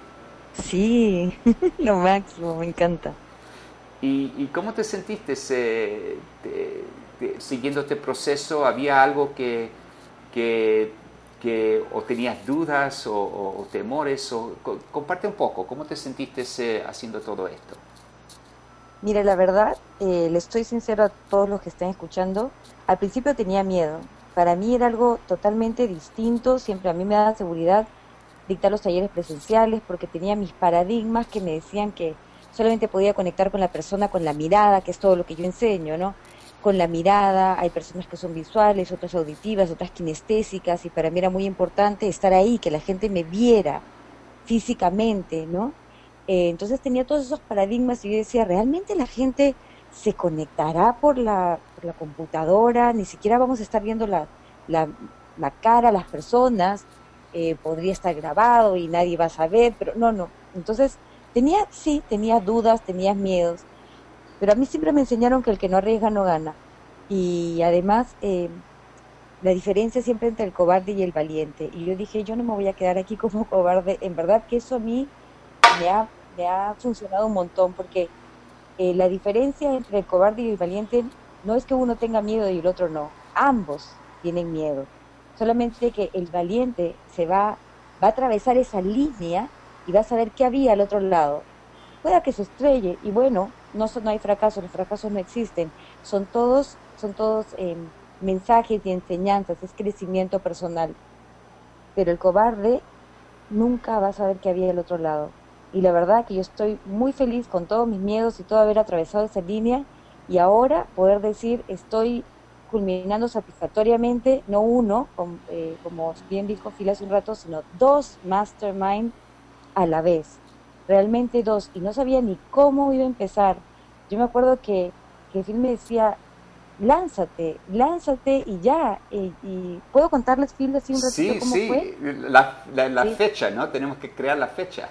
Sí, lo máximo, me encanta. ¿Y, y cómo te sentiste eh, te, te, siguiendo este proceso? ¿Había algo que, que, que o tenías dudas o, o, o temores? O, comparte un poco, ¿cómo te sentiste eh, haciendo todo esto? Mira, la verdad, eh, le estoy sincero a todos los que estén escuchando. Al principio tenía miedo. Para mí era algo totalmente distinto. Siempre a mí me daba seguridad dictar los talleres presenciales porque tenía mis paradigmas que me decían que solamente podía conectar con la persona con la mirada, que es todo lo que yo enseño, ¿no? Con la mirada. Hay personas que son visuales, otras auditivas, otras kinestésicas, y para mí era muy importante estar ahí, que la gente me viera físicamente, ¿no? Eh, entonces tenía todos esos paradigmas y yo decía, ¿realmente la gente se conectará por la, por la computadora? Ni siquiera vamos a estar viendo la, la, la cara a las personas, eh, podría estar grabado y nadie va a saber, pero no, no. Entonces tenía, sí, tenía dudas, tenía miedos, pero a mí siempre me enseñaron que el que no arriesga no gana. Y además, eh, la diferencia siempre entre el cobarde y el valiente. Y yo dije, yo no me voy a quedar aquí como cobarde. En verdad que eso a mí me ha, me ha funcionado un montón, porque eh, la diferencia entre el cobarde y el valiente no es que uno tenga miedo y el otro no. Ambos tienen miedo. Solamente que el valiente se va, va a atravesar esa línea y va a saber qué había al otro lado. Pueda que se estrelle y bueno, no, son- no hay fracasos, los fracasos no existen. Son todos, son todos eh, mensajes y enseñanzas, es crecimiento personal. Pero el cobarde nunca va a saber qué había al otro lado. Y la verdad que yo estoy muy feliz con todos mis miedos y todo haber atravesado esa línea y ahora poder decir estoy culminando satisfactoriamente, no uno, com- eh, como bien dijo Phil hace un rato, sino dos mastermind a la vez, realmente dos, y no sabía ni cómo iba a empezar. Yo me acuerdo que, que Phil me decía, lánzate, lánzate y ya, y, y puedo contarles, Phil, así un ratito Sí, cómo fue. sí, la, la, la Sí. fecha, ¿no? Tenemos que crear la fecha.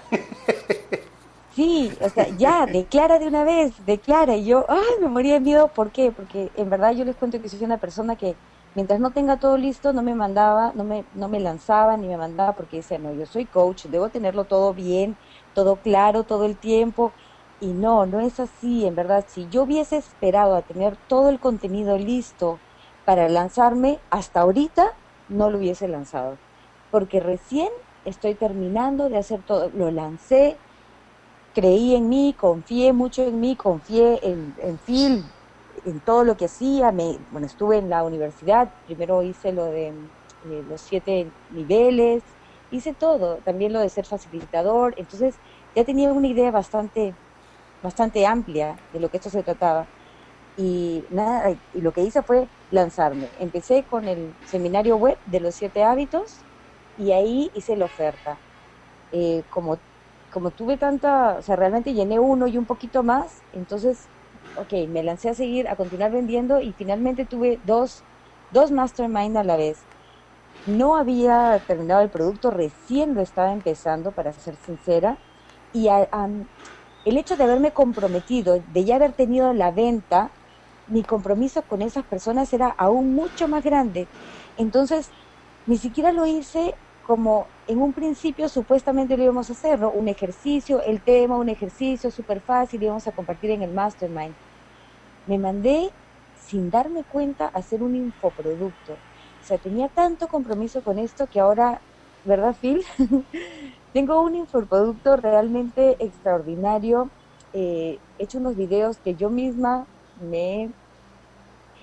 Sí, o sea, ya, declara de una vez, declara. Y yo, ay, me moría de miedo. ¿Por qué? Porque en verdad yo les cuento que soy una persona que mientras no tenga todo listo, no me mandaba, no me, no me lanzaba ni me mandaba porque decía, no, yo soy coach, debo tenerlo todo bien, todo claro, todo el tiempo. Y no, no es así, en verdad. Si yo hubiese esperado a tener todo el contenido listo para lanzarme, hasta ahorita no lo hubiese lanzado. Porque recién estoy terminando de hacer todo, lo lancé, creí en mí, confié mucho en mí, confié en, en Phil, en todo lo que hacía. Me, bueno, estuve en la universidad, primero hice lo de eh, los siete niveles, hice todo, también lo de ser facilitador, entonces ya tenía una idea bastante, bastante amplia de lo que esto se trataba. Y nada, y lo que hice fue lanzarme. Empecé con el seminario web de los siete hábitos y ahí hice la oferta. Eh, como, como tuve tanta, o sea, realmente llené uno y un poquito más, entonces, ok, me lancé a seguir, a continuar vendiendo y finalmente tuve dos, dos mastermind a la vez. No había terminado el producto, recién lo estaba empezando, para ser sincera, y a- am, el hecho de haberme comprometido, de ya haber tenido la venta, mi compromiso con esas personas era aún mucho más grande. Entonces, ni siquiera lo hice como en un principio supuestamente lo íbamos a hacer, ¿no? Un ejercicio, el tema, un ejercicio súper fácil, íbamos a compartir en el mastermind. Me mandé sin darme cuenta a hacer un infoproducto. O sea, tenía tanto compromiso con esto que ahora, ¿verdad, Phil? Tengo un infoproducto realmente extraordinario. Eh, he hecho unos videos que yo misma me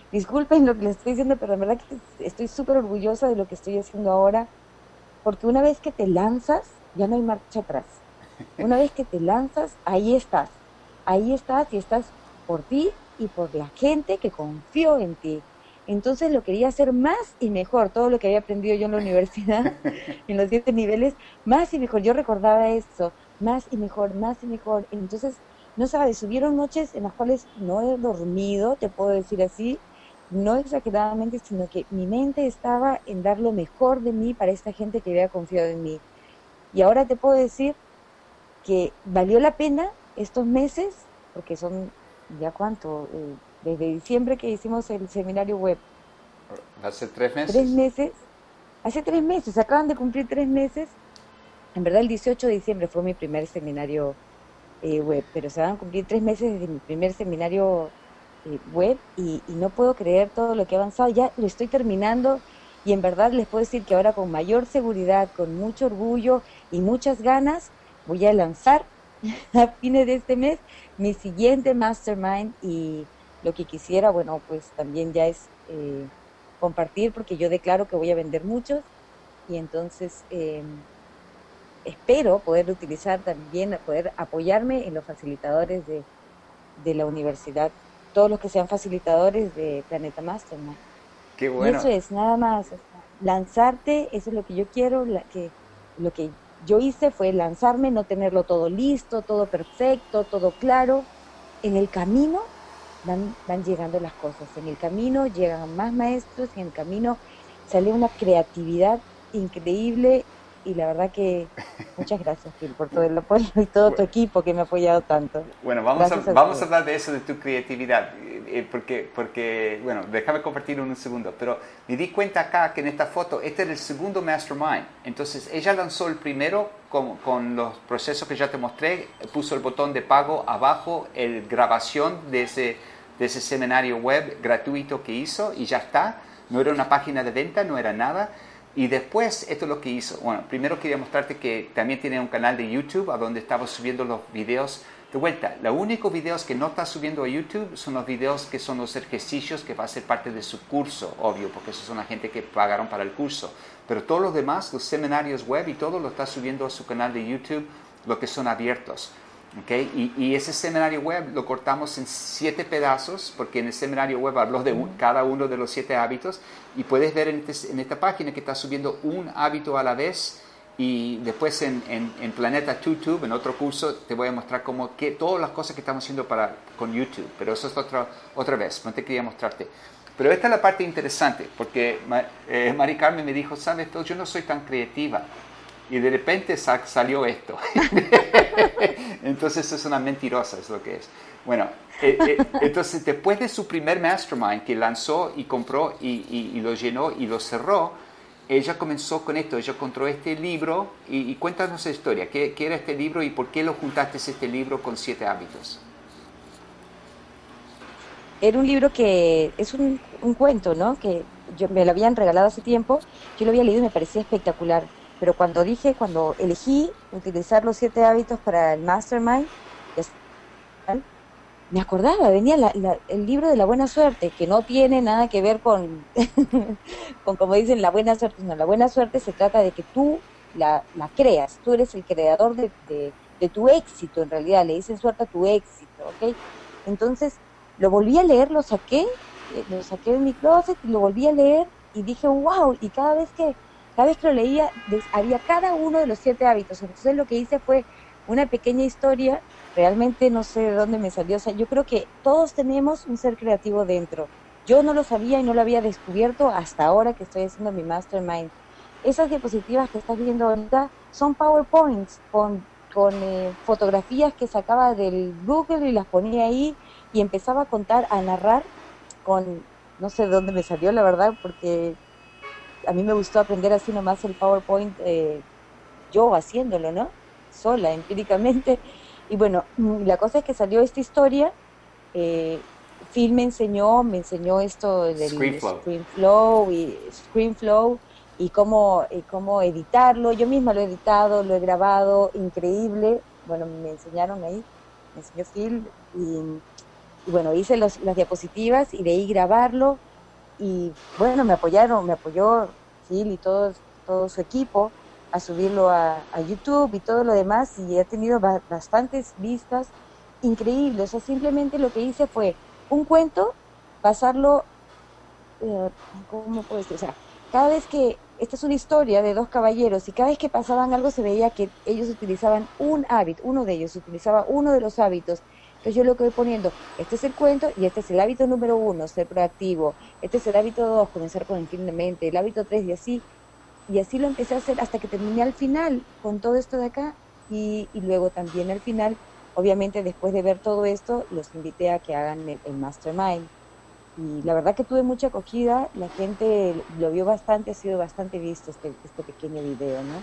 disculpen lo que les estoy diciendo, pero en verdad que estoy súper orgullosa de lo que estoy haciendo ahora, porque una vez que te lanzas, ya no hay marcha atrás. Una vez que te lanzas, ahí estás. Ahí estás y estás por ti y por la gente que confió en ti. Entonces lo quería hacer más y mejor, todo lo que había aprendido yo en la universidad, en los siete niveles, más y mejor. Yo recordaba eso, más y mejor, más y mejor. Entonces, no sabes, hubieron noches en las cuales no he dormido, te puedo decir así, no exageradamente, sino que mi mente estaba en dar lo mejor de mí para esta gente que había confiado en mí. Y ahora te puedo decir que valió la pena estos meses, porque son ya cuánto, eh, desde diciembre que hicimos el seminario web, Hace tres tres meses. meses, hace tres meses, acaban de cumplir tres meses, en verdad el dieciocho de diciembre fue mi primer seminario eh, web, pero se van a cumplir tres meses desde mi primer seminario eh, web y, y no puedo creer todo lo que ha avanzado, ya lo estoy terminando y en verdad les puedo decir que ahora con mayor seguridad, con mucho orgullo y muchas ganas, voy a lanzar a fines de este mes mi siguiente mastermind y lo que quisiera, bueno, pues también ya es eh, compartir porque yo declaro que voy a vender muchos y entonces eh, espero poder utilizar también, poder apoyarme en los facilitadores de, de la universidad, todos los que sean facilitadores de Planeta Mastermind. Qué Y bueno. eso es, nada más, o sea, lanzarte, eso es lo que yo quiero, la, que, lo que yo hice fue lanzarme, no tenerlo todo listo, todo perfecto, todo claro. En el camino van, van llegando las cosas, en el camino llegan más maestros, en el camino sale una creatividad increíble y la verdad que muchas gracias, Phil, por todo el apoyo y todo tu equipo que me ha apoyado tanto. Bueno, vamos a, Gracias a vamos a ustedes. hablar de eso, de tu creatividad, eh, eh, porque, porque, bueno, déjame compartir un segundo, pero me di cuenta acá que en esta foto, este es el segundo mastermind, entonces ella lanzó el primero con, con los procesos que ya te mostré, puso el botón de pago abajo, el grabación de ese, de ese seminario web gratuito que hizo y ya está, no era una página de venta, no era nada. Y después, esto es lo que hizo. Bueno, primero quería mostrarte que también tiene un canal de YouTube a donde estaba subiendo los videos de vuelta. Los únicos videos que no está subiendo a YouTube son los videos que son los ejercicios que va a ser parte de su curso, obvio, porque esos son la gente que pagaron para el curso. Pero todos los demás, los seminarios web y todo, lo está subiendo a su canal de YouTube, lo que son abiertos. Okay. Y, y ese seminario web lo cortamos en siete pedazos, porque en el seminario web habló de un, cada uno de los siete hábitos, y puedes ver en, este, en esta página que está subiendo un hábito a la vez, y después en, en, en Planeta YouTube, en otro curso, te voy a mostrar cómo, que, todas las cosas que estamos haciendo para, con YouTube, pero eso es otra, otra vez, no te quería mostrarte. Pero esta es la parte interesante, porque eh, Mari Carmen me dijo, sabes, yo no soy tan creativa. Y de repente salió esto. Entonces es una mentirosa, es lo que es. Bueno, eh, eh, entonces después de su primer mastermind que lanzó y compró y, y, y lo llenó y lo cerró, ella comenzó con esto, ella encontró este libro y, y cuéntanos la historia. ¿Qué, ¿Qué era este libro y por qué lo juntaste este libro con siete hábitos? Era un libro que es un, un cuento, ¿no? Que yo me lo habían regalado hace tiempo, yo lo había leído y me parecía espectacular. Pero cuando dije, cuando elegí utilizar los siete hábitos para el mastermind, me acordaba, venía la, la, el libro de la buena suerte, que no tiene nada que ver con, con como dicen, la buena suerte, sino la buena suerte se trata de que tú la, la creas, tú eres el creador de, de, de tu éxito, en realidad, le dicen suerte a tu éxito, ¿ok? Entonces, lo volví a leer, lo saqué, eh, lo saqué de mi closet y lo volví a leer y dije, wow, y cada vez que, cada vez que lo leía, había cada uno de los siete hábitos, entonces lo que hice fue una pequeña historia. Realmente no sé de dónde me salió, o sea, yo creo que todos tenemos un ser creativo dentro. Yo no lo sabía y no lo había descubierto hasta ahora que estoy haciendo mi mastermind. Esas diapositivas que estás viendo ahorita son PowerPoints con, con eh, fotografías que sacaba del Google y las ponía ahí y empezaba a contar, a narrar con, no sé de dónde me salió la verdad, porque a mí me gustó aprender así nomás el PowerPoint, eh, yo haciéndolo, ¿no? Sola, empíricamente. Y bueno, la cosa es que salió esta historia, eh, Phil me enseñó, me enseñó esto del Screenflow. ScreenFlow y ScreenFlow y cómo, y cómo editarlo. Yo misma lo he editado, lo he grabado, increíble. Bueno, me enseñaron ahí, me enseñó Phil y, y bueno, hice los, las diapositivas y de ahí grabarlo y bueno, me apoyaron, me apoyó Phil y todo, todo su equipo a subirlo a, a YouTube y todo lo demás y he tenido ba bastantes vistas increíbles. O sea, simplemente lo que hice fue un cuento, pasarlo, eh, ¿cómo puedo decir? O sea, cada vez que, esta es una historia de dos caballeros y cada vez que pasaban algo se veía que ellos utilizaban un hábito, uno de ellos utilizaba uno de los hábitos. Entonces yo lo que voy poniendo, este es el cuento y este es el hábito número uno, ser proactivo, este es el hábito dos, comenzar con el fin de mente, el hábito tres y así, y así lo empecé a hacer hasta que terminé al final con todo esto de acá y, y luego también al final, obviamente después de ver todo esto, los invité a que hagan el, el mastermind y la verdad que tuve mucha acogida, la gente lo vio bastante, ha sido bastante visto este, este pequeño video, ¿no?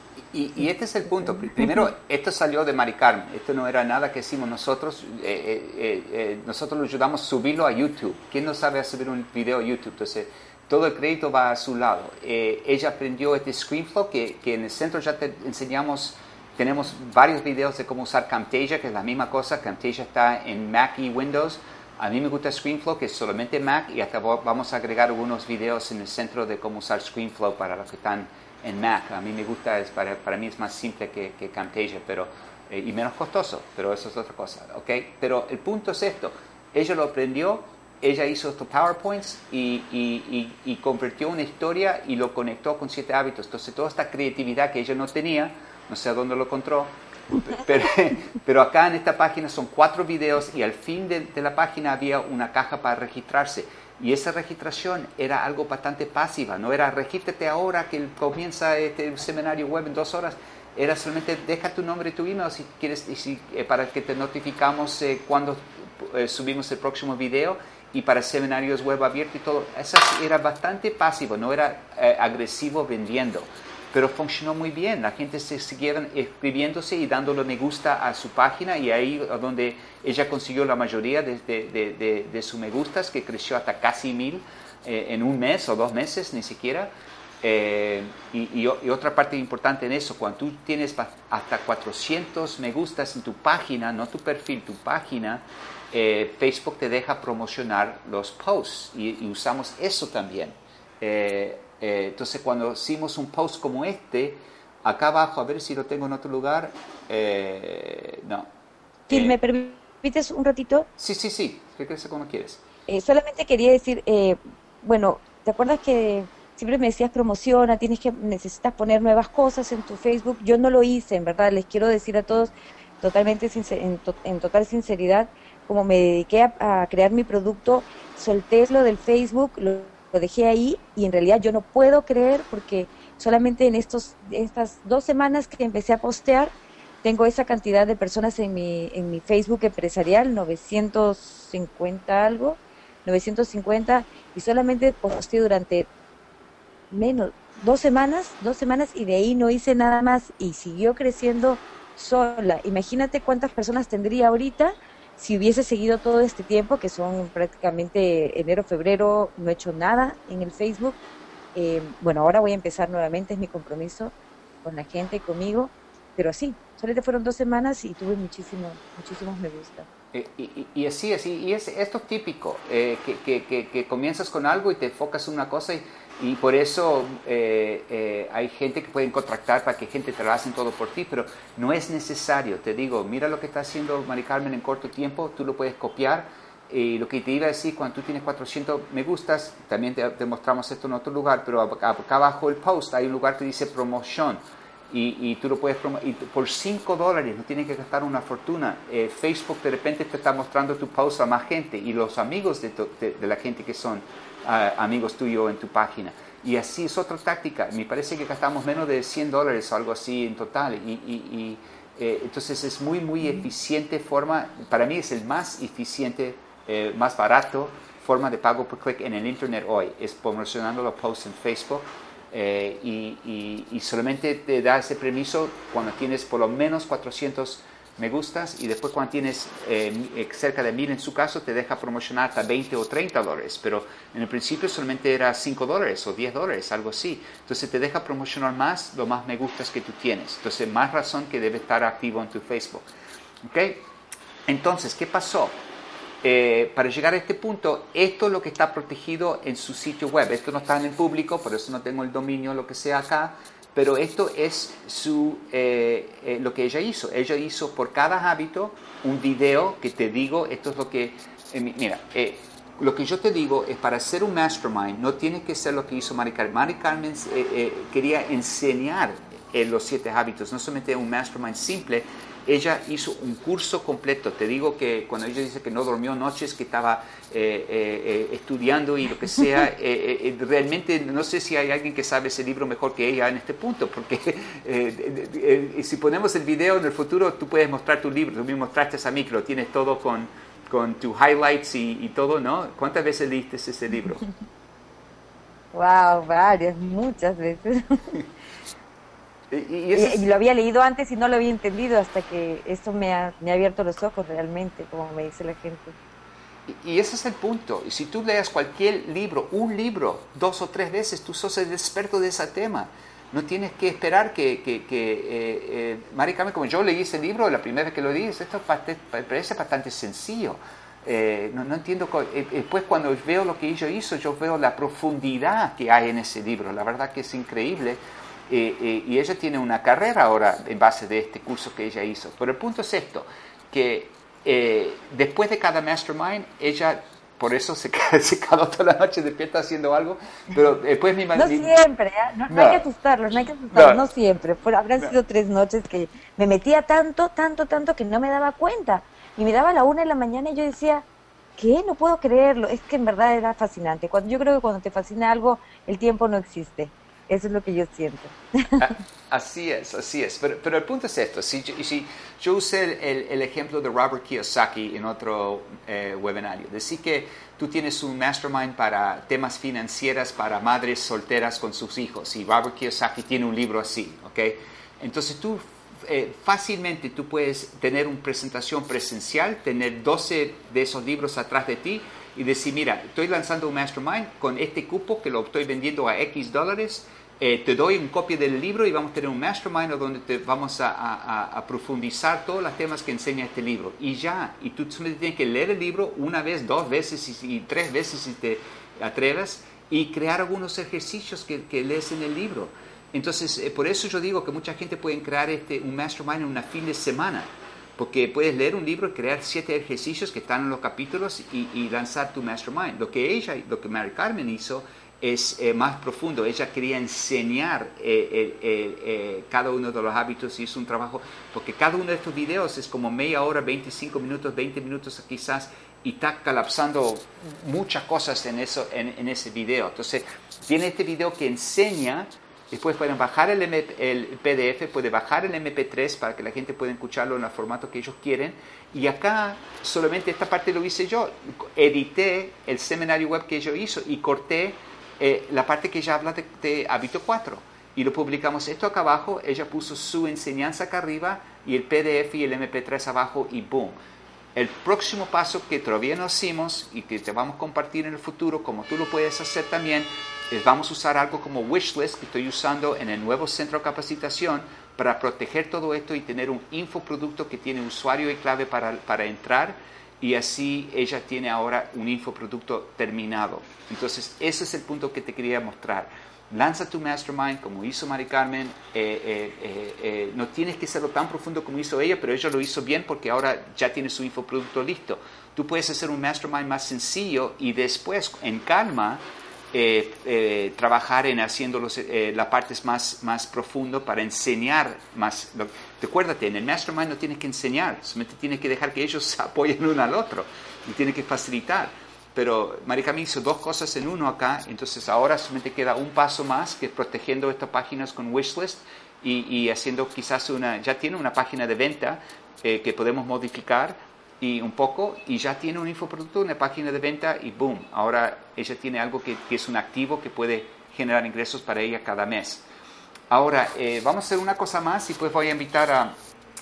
Y, y Sí, este es el eso. punto. Primero, esto salió de Mari Carmen. Esto no era nada que hicimos nosotros. Eh, eh, eh, nosotros lo ayudamos a subirlo a YouTube. ¿Quién no sabe subir un video a YouTube? Entonces, todo el crédito va a su lado. Eh, ella aprendió este ScreenFlow, que, que en el centro ya te enseñamos. Tenemos varios videos de cómo usar Camtasia, que es la misma cosa. Camtasia está en Mac y Windows. A mí me gusta ScreenFlow, que es solamente Mac, y hasta vamos a agregar algunos videos en el centro de cómo usar ScreenFlow para los que están en Mac. A mí me gusta, es para, para mí es más simple que, que Camtasia, pero, eh, y menos costoso, pero eso es otra cosa, ¿ok? Pero el punto es esto, ella lo aprendió, ella hizo estos PowerPoints y, y, y, y convirtió una historia y lo conectó con siete hábitos. Entonces toda esta creatividad que ella no tenía, no sé a dónde lo encontró, pero, pero acá en esta página son cuatro videos y al fin de, de la página había una caja para registrarse. Y esa registración era algo bastante pasiva, no era regístrate ahora que comienza este seminario web en dos horas, era solamente deja tu nombre y tu email si quieres, y si, eh, para que te notificamos eh, cuando eh, subimos el próximo video y para seminarios web abiertos y todo. Eso era bastante pasivo, no era eh, agresivo vendiendo. Pero funcionó muy bien, la gente se siguieron escribiéndose y dándole me gusta a su página y ahí es donde ella consiguió la mayoría de, de, de, de, de sus me gustas, que creció hasta casi mil eh, en un mes o dos meses ni siquiera. Eh, y, y, y otra parte importante en eso, cuando tú tienes hasta cuatrocientos me gustas en tu página, no tu perfil, tu página, eh, Facebook te deja promocionar los posts y, y usamos eso también. Eh, Eh, entonces, cuando hicimos un post como este, acá abajo, a ver si lo tengo en otro lugar, eh, no. Phil, Eh, ¿me permites un ratito? sí, sí, sí, ¿qué crees como quieres? Eh, solamente quería decir, eh, bueno, ¿te acuerdas que siempre me decías promociona, tienes que, necesitas poner nuevas cosas en tu Facebook? Yo no lo hice, en verdad, les quiero decir a todos totalmente sincer- en, to- en total sinceridad, como me dediqué a, a crear mi producto, solté lo del Facebook, lo, lo dejé ahí y en realidad yo no puedo creer porque solamente en estos, estas dos semanas que empecé a postear, tengo esa cantidad de personas en mi, en mi Facebook empresarial, novecientos cincuenta algo, novecientos cincuenta y solamente posteé durante menos, dos semanas, dos semanas y de ahí no hice nada más y siguió creciendo sola. Imagínate cuántas personas tendría ahorita si hubiese seguido todo este tiempo, que son prácticamente enero, febrero, no he hecho nada en el Facebook. Eh, bueno, ahora voy a empezar nuevamente, es mi compromiso con la gente y conmigo, pero así, solamente fueron dos semanas y tuve muchísimos, muchísimos me gusta. Eh, y, y, y así, así, y es, esto es típico, eh, que, que, que, que comienzas con algo y te enfocas en una cosa y, y por eso eh, eh, hay gente que pueden contratar para que gente te lo hacen todo por ti, pero no es necesario, te digo, mira lo que está haciendo Mari Carmen en corto tiempo, tú lo puedes copiar. Y lo que te iba a decir, cuando tú tienes cuatrocientos me gustas, también te, te mostramos esto en otro lugar, pero acá, acá abajo el post hay un lugar que dice promoción. Y, y tú lo puedes promover y por cinco dólares, no tienes que gastar una fortuna. Eh, Facebook de repente te está mostrando tu post a más gente y los amigos de, tu, de, de la gente que son uh, amigos tuyos en tu página. Y así es otra táctica. Me parece que gastamos menos de cien dólares o algo así en total. Y, y, y eh, entonces es muy, muy eficiente forma, para mí es el más eficiente, eh, más barato forma de pago por clic en el internet hoy. Es promocionando los posts en Facebook. Eh, y, y, y solamente te da ese permiso cuando tienes por lo menos cuatrocientos me gustas y después cuando tienes eh, cerca de mil en su caso te deja promocionar hasta veinte o treinta dólares, pero en el principio solamente era cinco dólares o diez dólares, algo así. Entonces te deja promocionar más lo más me gustas que tú tienes. Entonces más razón que debe estar activo en tu Facebook. ¿Okay? Entonces, ¿qué pasó? eh, para llegar a este punto, esto es lo que está protegido en su sitio web. Esto no está en el público, por eso no tengo el dominio, lo que sea acá, pero esto es su, eh, eh, lo que ella hizo. Ella hizo por cada hábito un video que te digo, esto es lo que, eh, mira, eh, lo que yo te digo es para hacer un mastermind, no tiene que ser lo que hizo Mari Carmen. Mari Carmen eh, eh, quería enseñar eh, los siete hábitos, no solamente un mastermind simple. Ella hizo un curso completo. Te digo que cuando ella dice que no durmió noches, que estaba eh, eh, estudiando y lo que sea, eh, eh, realmente no sé si hay alguien que sabe ese libro mejor que ella en este punto, porque eh, eh, eh, si ponemos el video en el futuro, tú puedes mostrar tu libro. Tú me mostraste a mí que lo tienes todo con, con tus highlights y, y todo, ¿no? ¿Cuántas veces leíste ese libro? Wow, varias, muchas veces. Y, y, es... y, y lo había leído antes y no lo había entendido hasta que esto me ha, me ha abierto los ojos realmente, como me dice la gente. Y, y ese es el punto. Y si tú leas cualquier libro, un libro, dos o tres veces, tú sos el experto de ese tema. No tienes que esperar que, que, que eh, eh, Mari Carmen, como yo leí ese libro, la primera vez que lo leí, esto me parece bastante sencillo. Eh, no, no entiendo. Después, cuando veo lo que ella hizo, yo veo la profundidad que hay en ese libro. La verdad que es increíble. Eh, eh, y ella tiene una carrera ahora en base de este curso que ella hizo. Pero el punto es esto, que eh, después de cada mastermind, ella, por eso se, se quedó toda la noche despierta haciendo algo, pero después mi No siempre, ¿eh? no, no, no hay que asustarlos, no hay que asustarlos, no, no siempre. Por, habrán no. sido tres noches que me metía tanto, tanto, tanto que no me daba cuenta. Y me daba la una de la mañana y yo decía, ¿qué? No puedo creerlo. Es que en verdad era fascinante. Cuando, yo creo que cuando te fascina algo, el tiempo no existe. Eso es lo que yo siento. Así es, así es. Pero, pero el punto es esto. Si, si yo usé el, el, el ejemplo de Robert Kiyosaki en otro eh, webinario. Decir que tú tienes un mastermind para temas financieros para madres solteras con sus hijos. Y Robert Kiyosaki tiene un libro así, ¿ok? Entonces tú eh, fácilmente tú puedes tener una presentación presencial, tener doce de esos libros atrás de ti y decir, mira, estoy lanzando un mastermind con este cupo que lo estoy vendiendo a X dólares. Eh, te doy un copia del libro y vamos a tener un mastermind donde te vamos a, a, a profundizar todos los temas que enseña este libro. Y ya, y tú solamente tienes que leer el libro una vez, dos veces y, y tres veces si te atreves y crear algunos ejercicios que, que lees en el libro. Entonces, eh, por eso yo digo que mucha gente puede crear este, un mastermind en una fin de semana. Porque puedes leer un libro y crear siete ejercicios que están en los capítulos y, y lanzar tu mastermind. Lo que ella, lo que Mari Carmen hizo es eh, más profundo. Ella quería enseñar eh, eh, eh, eh, cada uno de los hábitos y hizo un trabajo, porque cada uno de estos videos es como media hora, veinticinco minutos, veinte minutos quizás, y está colapsando muchas cosas en, eso, en, en ese video. Entonces, tiene este video que enseña. Después pueden bajar el, M P, el P D F, puede bajar el eme pe tres para que la gente pueda escucharlo en el formato que ellos quieren. Y acá solamente esta parte lo hice yo. Edité el seminario web que ella hizo y corté eh, la parte que ella habla de, de hábito cuatro. Y lo publicamos esto acá abajo. Ella puso su enseñanza acá arriba y el P D F y el eme pe tres abajo y boom. El próximo paso que todavía no hicimos y que te vamos a compartir en el futuro, como tú lo puedes hacer también, es vamos a usar algo como Wishlist que estoy usando en el nuevo centro de capacitación para proteger todo esto y tener un infoproducto que tiene usuario y clave para, para entrar, y así ella tiene ahora un infoproducto terminado. Entonces ese es el punto que te quería mostrar. Lanza tu mastermind como hizo Mari Carmen. Eh, eh, eh, eh, no tienes que hacerlo tan profundo como hizo ella, pero ella lo hizo bien porque ahora ya tiene su infoproducto listo. Tú puedes hacer un mastermind más sencillo y después, en calma, eh, eh, trabajar en haciendo los, eh, las partes más, más profundas para enseñar más. Lo, recuérdate, en el mastermind no tienes que enseñar, solamente tienes que dejar que ellos se apoyen uno al otro y tienes que facilitar. Pero Mari Carmen hizo dos cosas en uno acá, entonces ahora solamente queda un paso más, que es protegiendo estas páginas con Wishlist y, y haciendo quizás una, ya tiene una página de venta eh, que podemos modificar y un poco, y ya tiene un infoproducto, una página de venta y boom, ahora ella tiene algo que, que es un activo que puede generar ingresos para ella cada mes. Ahora, eh, vamos a hacer una cosa más y pues voy a invitar a,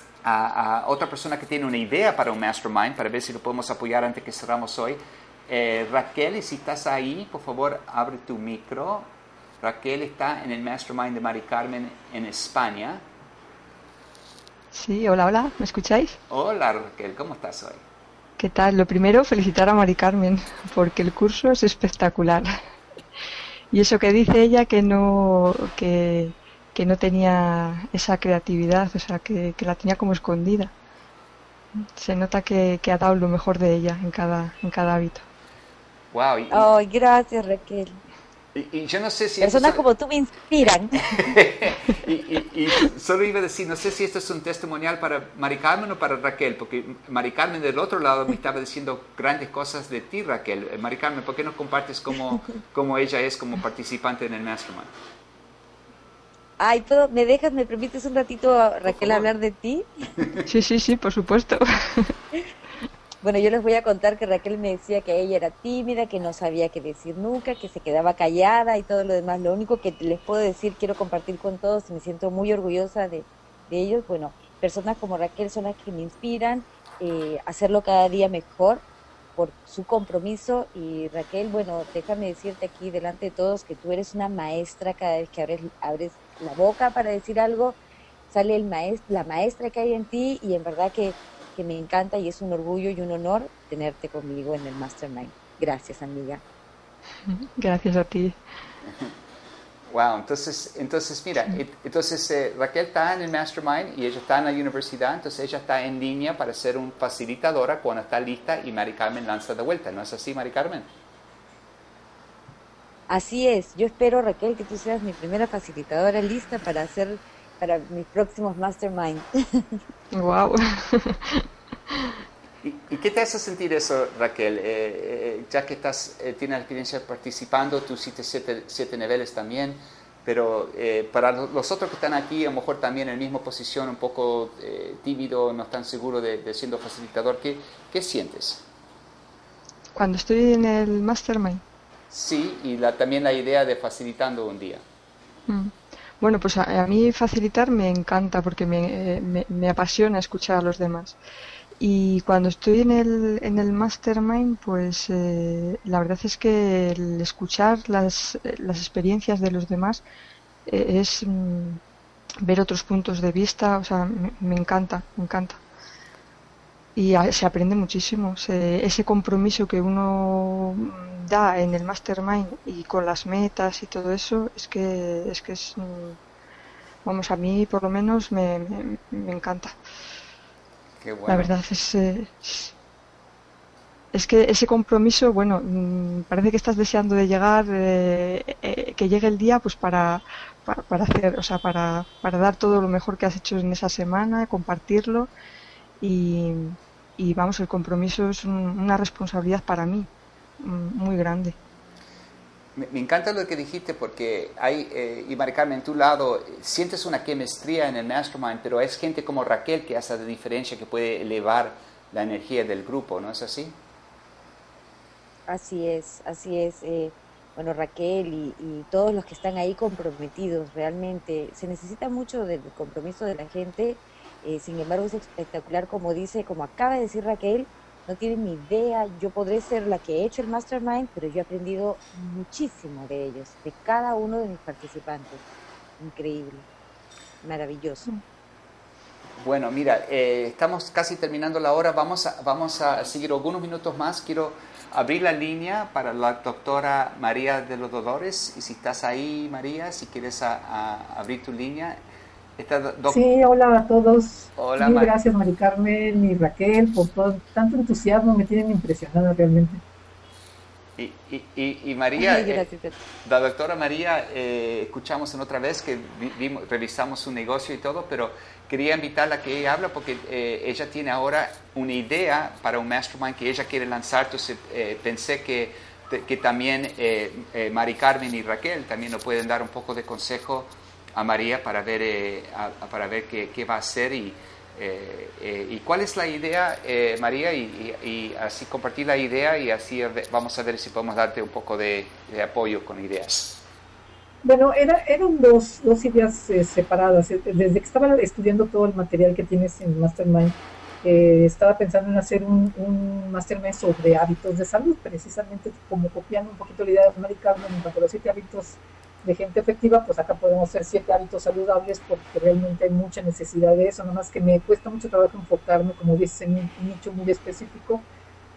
a, a otra persona que tiene una idea para un mastermind, para ver si lo podemos apoyar antes que cerramos hoy. Eh, Raquel, si estás ahí, por favor, abre tu micro. Raquel está en el Mastermind de Mari Carmen en España. Sí, hola, hola, ¿me escucháis? Hola Raquel, ¿cómo estás hoy? ¿Qué tal? Lo primero, felicitar a Mari Carmen, porque el curso es espectacular. Y eso que dice ella que no que, que no tenía esa creatividad, o sea, que, que la tenía como escondida. Se nota que, que ha dado lo mejor de ella en cada, en cada hábito. Wow, y, Ay, gracias, Raquel. y, y yo no sé si esto Personas solo, como tú me inspiran. y, y- y solo iba a decir, no sé si esto es un testimonial para Mari Carmen o para Raquel, porque Mari Carmen del otro lado me estaba diciendo grandes cosas de ti, Raquel. Eh, Mari Carmen, ¿por qué no compartes cómo, cómo ella es como participante en el Mastermind? Ay, ¿puedo- ¿me dejas, me permites un ratito, Por Raquel, favor. hablar de ti? Sí, sí, sí, por supuesto. Bueno, yo les voy a contar que Raquel me decía que ella era tímida, que no sabía qué decir nunca, que se quedaba callada y todo lo demás. Lo único que les puedo decir, quiero compartir con todos y me siento muy orgullosa de, de ellos. Bueno, personas como Raquel son las que me inspiran eh, a hacerlo cada día mejor por su compromiso. Y Raquel, bueno, déjame decirte aquí delante de todos que tú eres una maestra cada vez que abres, abres la boca para decir algo, sale el maestro, la maestra que hay en ti y en verdad que que me encanta y es un orgullo y un honor tenerte conmigo en el Mastermind. Gracias, amiga. Gracias a ti. Wow, entonces, entonces mira, et- entonces eh, Raquel está en el Mastermind y ella está en la universidad, entonces ella está en línea para ser un facilitadora cuando está lista y Mari Carmen lanza de vuelta, ¿no es así, Mari Carmen? Así es, yo espero, Raquel, que tú seas mi primera facilitadora lista para hacer para mis próximos Mastermind. Wow. ¿Y, y qué te hace sentir eso, Raquel? Eh, eh, ya que estás, eh, tienes experiencia participando, tú hiciste siete, siete niveles también, pero eh, para lo- los otros que están aquí, a lo mejor también en la misma posición, un poco eh, tímido, no están seguros de, de siendo facilitador, ¿qué, qué sientes? Cuando estoy en el Mastermind. Sí, y la, también la idea de facilitando un día. Mm. Bueno, pues a, a mí facilitar me encanta porque me, eh, me, me apasiona escuchar a los demás. Y cuando estoy en el, en el Mastermind, pues eh, la verdad es que el escuchar las, eh, las experiencias de los demás eh, es mm, ver otros puntos de vista, o sea, me, me encanta, me encanta. Y a- se aprende muchísimo. Se- ese compromiso que uno mm, da en el Mastermind y con las metas y todo eso, es que es, que es mm, vamos, a mí por lo menos me, me, me encanta. Qué La bueno. verdad es, eh, es es que ese compromiso, bueno, mm, parece que estás deseando de llegar, eh, eh, que llegue el día, pues para, para, para hacer, o sea, para, para dar todo lo mejor que has hecho en esa semana, compartirlo y, y vamos, el compromiso es un- una responsabilidad para mí mm, muy grande. Me, me encanta lo que dijiste porque hay, eh, y Mari Carmen, en tu lado, eh, sientes una chemistría en el Mastermind, pero es gente como Raquel que hace la diferencia, que puede elevar la energía del grupo, ¿no es así? Así es, así es. Eh, bueno, Raquel y, y todos los que están ahí comprometidos, realmente se necesita mucho del compromiso de la gente. Eh, sin embargo, es espectacular, como dice, como acaba de decir Raquel, no tienen ni idea. Yo podré ser la que he hecho el Mastermind, pero yo he aprendido muchísimo de ellos, de cada uno de mis participantes. Increíble, maravilloso. Bueno, mira, eh, estamos casi terminando la hora, vamos a, vamos a seguir algunos minutos más. Quiero abrir la línea para la doctora María de los Dolores, y si estás ahí, María, si quieres a- a abrir tu línea. Esta doc- Sí, hola a todos. Hola, Mil Ma- gracias, Mari Carmen y Raquel, por todo, tanto entusiasmo, me tienen impresionada realmente. y, y- y- y María, eh, Gracias a ti. la doctora María, eh, escuchamos en otra vez que vi- vimos- revisamos su negocio y todo, pero quería invitarla a que ella habla porque eh, ella tiene ahora una idea para un mastermind que ella quiere lanzar. Entonces eh, pensé que, que también eh, eh, Mari Carmen y Raquel también nos pueden dar un poco de consejo a María para ver, eh, a- a- para ver qué, qué va a hacer y, eh, eh, y cuál es la idea, eh, María, y, y- y así compartir la idea y así a ver- vamos a ver si podemos darte un poco de, de apoyo con ideas. Bueno, era, eran dos, dos ideas eh, separadas. Eh, Desde que estaba estudiando todo el material que tienes en Mastermind, eh, estaba pensando en hacer un, un Mastermind sobre hábitos de salud, precisamente como copiando un poquito la idea de Mari Carmen en cuanto a los siete hábitos de gente efectiva, pues acá podemos hacer siete hábitos saludables porque realmente hay mucha necesidad de eso, nomás que me cuesta mucho trabajo enfocarme, como dices, en un nicho muy específico,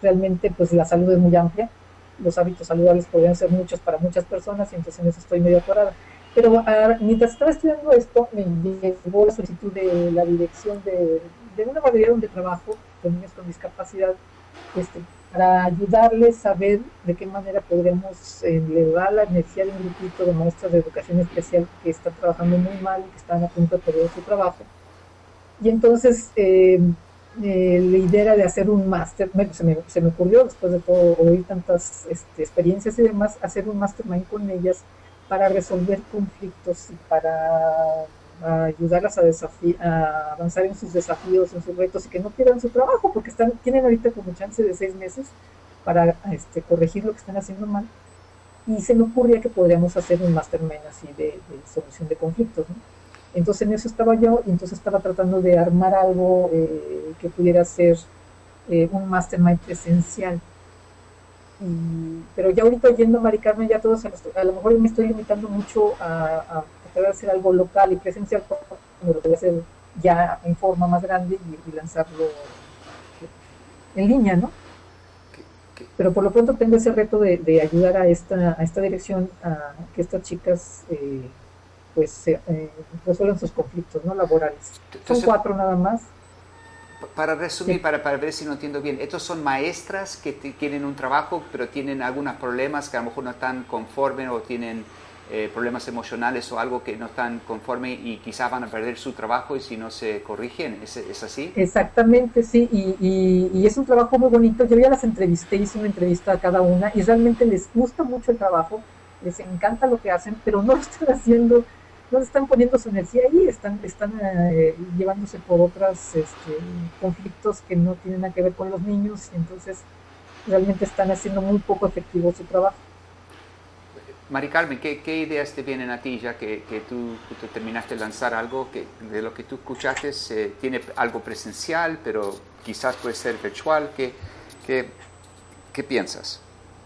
realmente pues la salud es muy amplia, los hábitos saludables podrían ser muchos para muchas personas y entonces en eso estoy medio atorada. Pero uh, mientras estaba estudiando esto, me llegó la solicitud de la dirección de, de una guardería donde trabajo con niños con discapacidad, este, para ayudarles a ver de qué manera podremos elevar la energía de un grupito de maestras de educación especial que están trabajando muy mal y que están a punto de perder su trabajo. Y entonces eh, eh, la idea era de hacer un máster, se me, se me ocurrió después de todo oír tantas este, experiencias y demás, hacer un mastermind con ellas para resolver conflictos y para a ayudarlas a, desafi- a avanzar en sus desafíos, en sus retos y que no pierdan su trabajo porque están, tienen ahorita como chance de seis meses para este, corregir lo que están haciendo mal. Y se me ocurría que podríamos hacer un mastermind así de, de solución de conflictos, ¿no? Entonces en eso estaba yo y entonces estaba tratando de armar algo eh, que pudiera ser eh, un mastermind presencial. Y, pero ya ahorita oyendo a Mari Carmen, ya todos a, los, a lo mejor me estoy limitando mucho a, a tratar de hacer algo local y presencial, cuando lo voy a hacer ya en forma más grande y, y lanzarlo en línea, ¿no? Pero por lo pronto tengo ese reto de, de ayudar a esta, a esta dirección a que estas chicas eh, pues eh, resuelvan sus conflictos, ¿no?, laborales. Son cuatro nada más. Para resumir, Sí. para, para ver si no entiendo bien, estos son maestras que te, tienen un trabajo, pero tienen algunos problemas que a lo mejor no están conformes o tienen eh, problemas emocionales o algo que no están conformes y quizás van a perder su trabajo y si no se corrigen, ¿es, es así? Exactamente, sí, y, y, y es un trabajo muy bonito. Yo ya las entrevisté, hice una entrevista a cada una y realmente les gusta mucho el trabajo, les encanta lo que hacen, pero no lo están haciendo, no están poniendo su energía ahí, están, están eh, llevándose por otros este, conflictos que no tienen nada que ver con los niños y entonces realmente están haciendo muy poco efectivo su trabajo. Mari Carmen, ¿qué, qué ideas te vienen a ti ya que, que tú, tú terminaste de lanzar algo que de lo que tú escuchaste eh, tiene algo presencial, pero quizás puede ser virtual? ¿Qué, qué, qué piensas?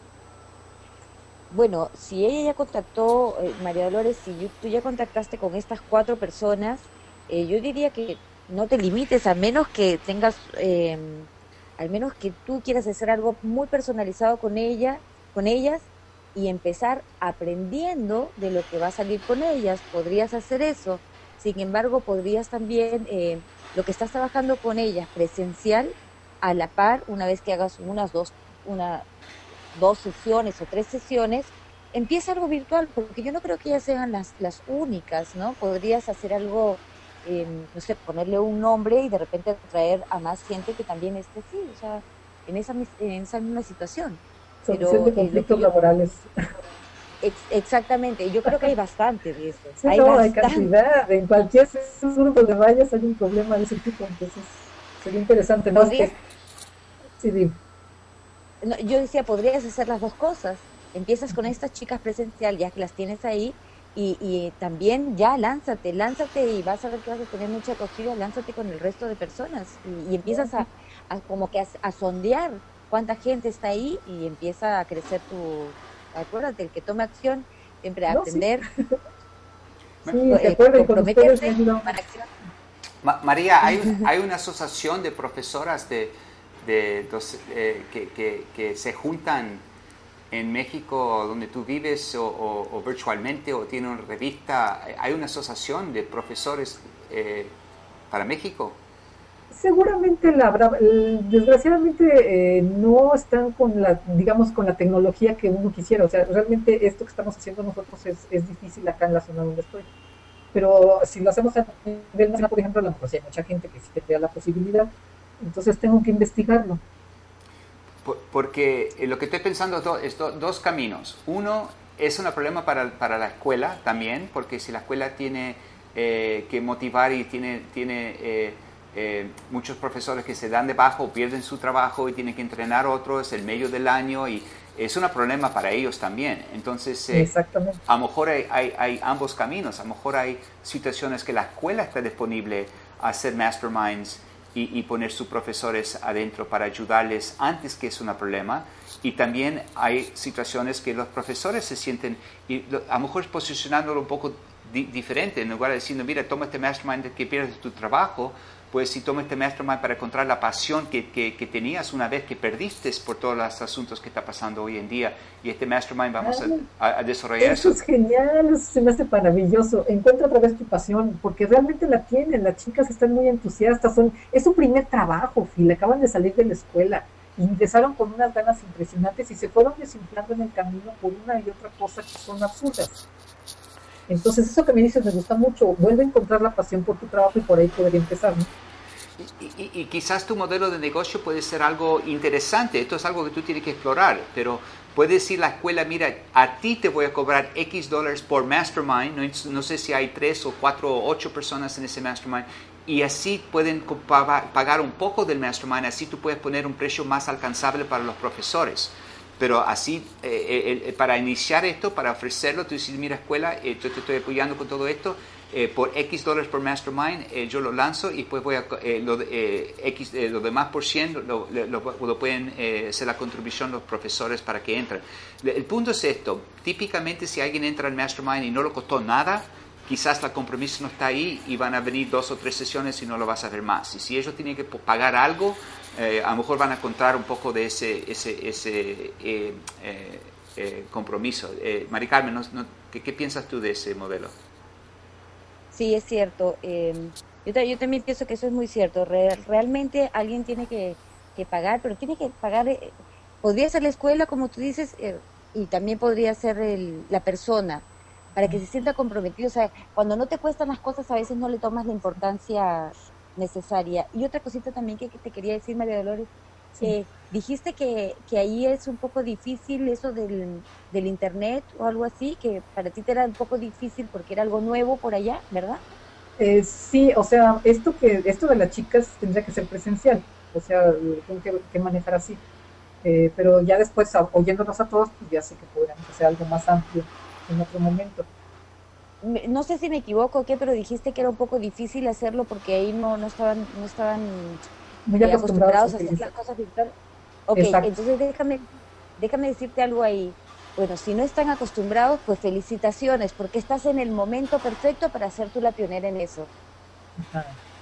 Bueno, si ella ya contactó, eh, María Dolores, si yo- tú ya contactaste con estas cuatro personas, eh, yo diría que no te limites, a menos que tengas, eh, al menos que tú quieras hacer algo muy personalizado con ella, con ellas, y empezar aprendiendo de lo que va a salir con ellas. Podrías hacer eso. Sin embargo, podrías también, eh, lo que estás trabajando con ellas presencial, a la par, una vez que hagas unas dos, una dos sesiones o tres sesiones, empieza algo virtual, porque yo no creo que ellas sean las, las únicas, ¿no? Podrías hacer algo, eh, no sé, ponerle un nombre y de repente atraer a más gente que también esté así, o sea, en esa, mis- en esa misma situación. Solución Pero de eh, lo que conflictos yo, laborales. ex- exactamente, yo creo que hay bastante de eso, Sí, hay no, hay bastante. cantidad. En cualquier grupo de vayas hay un problema de ese tipo, entonces sería interesante, ¿no? Podrías Este, sí, digo, No, yo decía, podrías hacer las dos cosas. Empiezas con estas chicas presencial, ya que las tienes ahí, y, y también ya lánzate, lánzate y vas a ver que vas a tener mucha acogida, lánzate con el resto de personas y, y empiezas a, a como que a, a sondear cuánta gente está ahí y empieza a crecer tu, acuérdate, el que toma acción, siempre no, sí, aprender, sí, de eh, acuerdo, y con ustedes me comprometerte, ayuda tomar mucho. acción. Ma- María, hay, un- hay una asociación de profesoras de, de dos- eh, que, que, que se juntan en México donde tú vives o, o- o virtualmente o tienen una revista. ¿Hay una asociación de profesores eh, para México? Seguramente la habrá, el- desgraciadamente eh, no están con la, digamos, con la tecnología que uno quisiera, o sea, realmente esto que estamos haciendo nosotros es, es difícil acá en la zona donde estoy. Pero si lo hacemos a nivel nacional, por ejemplo, a lo mejor sí hay mucha gente que sí tendría la posibilidad, entonces tengo que investigarlo. Por- Porque eh, lo que estoy pensando do- es do- dos caminos. Uno es un problema para, para la escuela también, porque si la escuela tiene eh, que motivar y tiene, tiene eh, eh, muchos profesores que se dan de baja o pierden su trabajo y tienen que entrenar otros en medio del año y es un problema para ellos también. Entonces, eh, Exactamente. a lo mejor hay, hay, hay ambos caminos. A lo mejor hay situaciones que la escuela está disponible a hacer masterminds y, y poner sus profesores adentro para ayudarles antes que es un problema. Y también hay situaciones que los profesores se sienten, y lo, a lo mejor es posicionándolo un poco di, diferente, en lugar de diciendo, mira, toma este mastermind que pierdes tu trabajo, puedes si tomas este mastermind para encontrar la pasión que, que, que tenías una vez que perdiste por todos los asuntos que está pasando hoy en día. Y este mastermind vamos a, a, a desarrollar eso. Eso es genial, eso se me hace maravilloso. Encuentra otra vez tu pasión, porque realmente la tienen, las chicas están muy entusiastas, son, es su primer trabajo, Phil, acaban de salir de la escuela y empezaron con unas ganas impresionantes y se fueron desinflando en el camino por una y otra cosa que son absurdas. Entonces eso que me dices me gusta mucho, vuelve a encontrar la pasión por tu trabajo y por ahí podría empezar, ¿no? Y, y, y quizás tu modelo de negocio puede ser algo interesante, esto es algo que tú tienes que explorar, pero puede decir la escuela, mira, a ti te voy a cobrar X dólares por mastermind, no, no sé si hay tres o cuatro o ocho personas en ese mastermind, y así pueden pagar un poco del mastermind, así tú puedes poner un precio más alcanzable para los profesores. Pero así, eh, eh, para iniciar esto, para ofrecerlo, tú dices, mira escuela, eh, yo te estoy apoyando con todo esto, eh, por X dólares por mastermind, eh, yo lo lanzo y después voy a, eh, lo, eh, X, eh, lo demás por cien lo, lo, lo, lo pueden eh, hacer la contribución los profesores para que entren. El punto es esto, típicamente si alguien entra al mastermind y no le costó nada, quizás el compromiso no está ahí y van a venir dos o tres sesiones y no lo vas a ver más. Y si ellos tienen que pagar algo, eh, a lo mejor van a encontrar un poco de ese, ese, ese eh, eh, eh, compromiso. Eh, Mari Carmen, ¿no, no, ¿qué, ¿qué piensas tú de ese modelo? Sí, es cierto. Eh, yo, yo también pienso que eso es muy cierto. Real, realmente alguien tiene que, que pagar, pero tiene que pagar, eh, podría ser la escuela, como tú dices, eh, y también podría ser el, la persona, para que se sienta comprometido. O sea, cuando no te cuestan las cosas, a veces no le tomas la importancia necesaria. Y otra cosita también que, que te quería decir, María Dolores, sí. eh, dijiste que, que ahí es un poco difícil eso del, del internet o algo así, que para ti te era un poco difícil porque era algo nuevo por allá, ¿verdad? Eh, sí, o sea, esto que esto de las chicas tendría que ser presencial, o sea, tengo que, que manejar así. Eh, pero ya después, oyéndonos a todos, pues ya sé que podríamos hacer algo más amplio en otro momento. No sé si me equivoco o qué, pero dijiste que era un poco difícil hacerlo porque ahí no, no estaban, no estaban muy eh, acostumbrados, acostumbrados a hacer las cosas virtuales. Ok, exacto. Entonces déjame, déjame decirte algo ahí. Bueno, si no están acostumbrados, pues felicitaciones, porque estás en el momento perfecto para ser tú la pionera en eso. Ajá.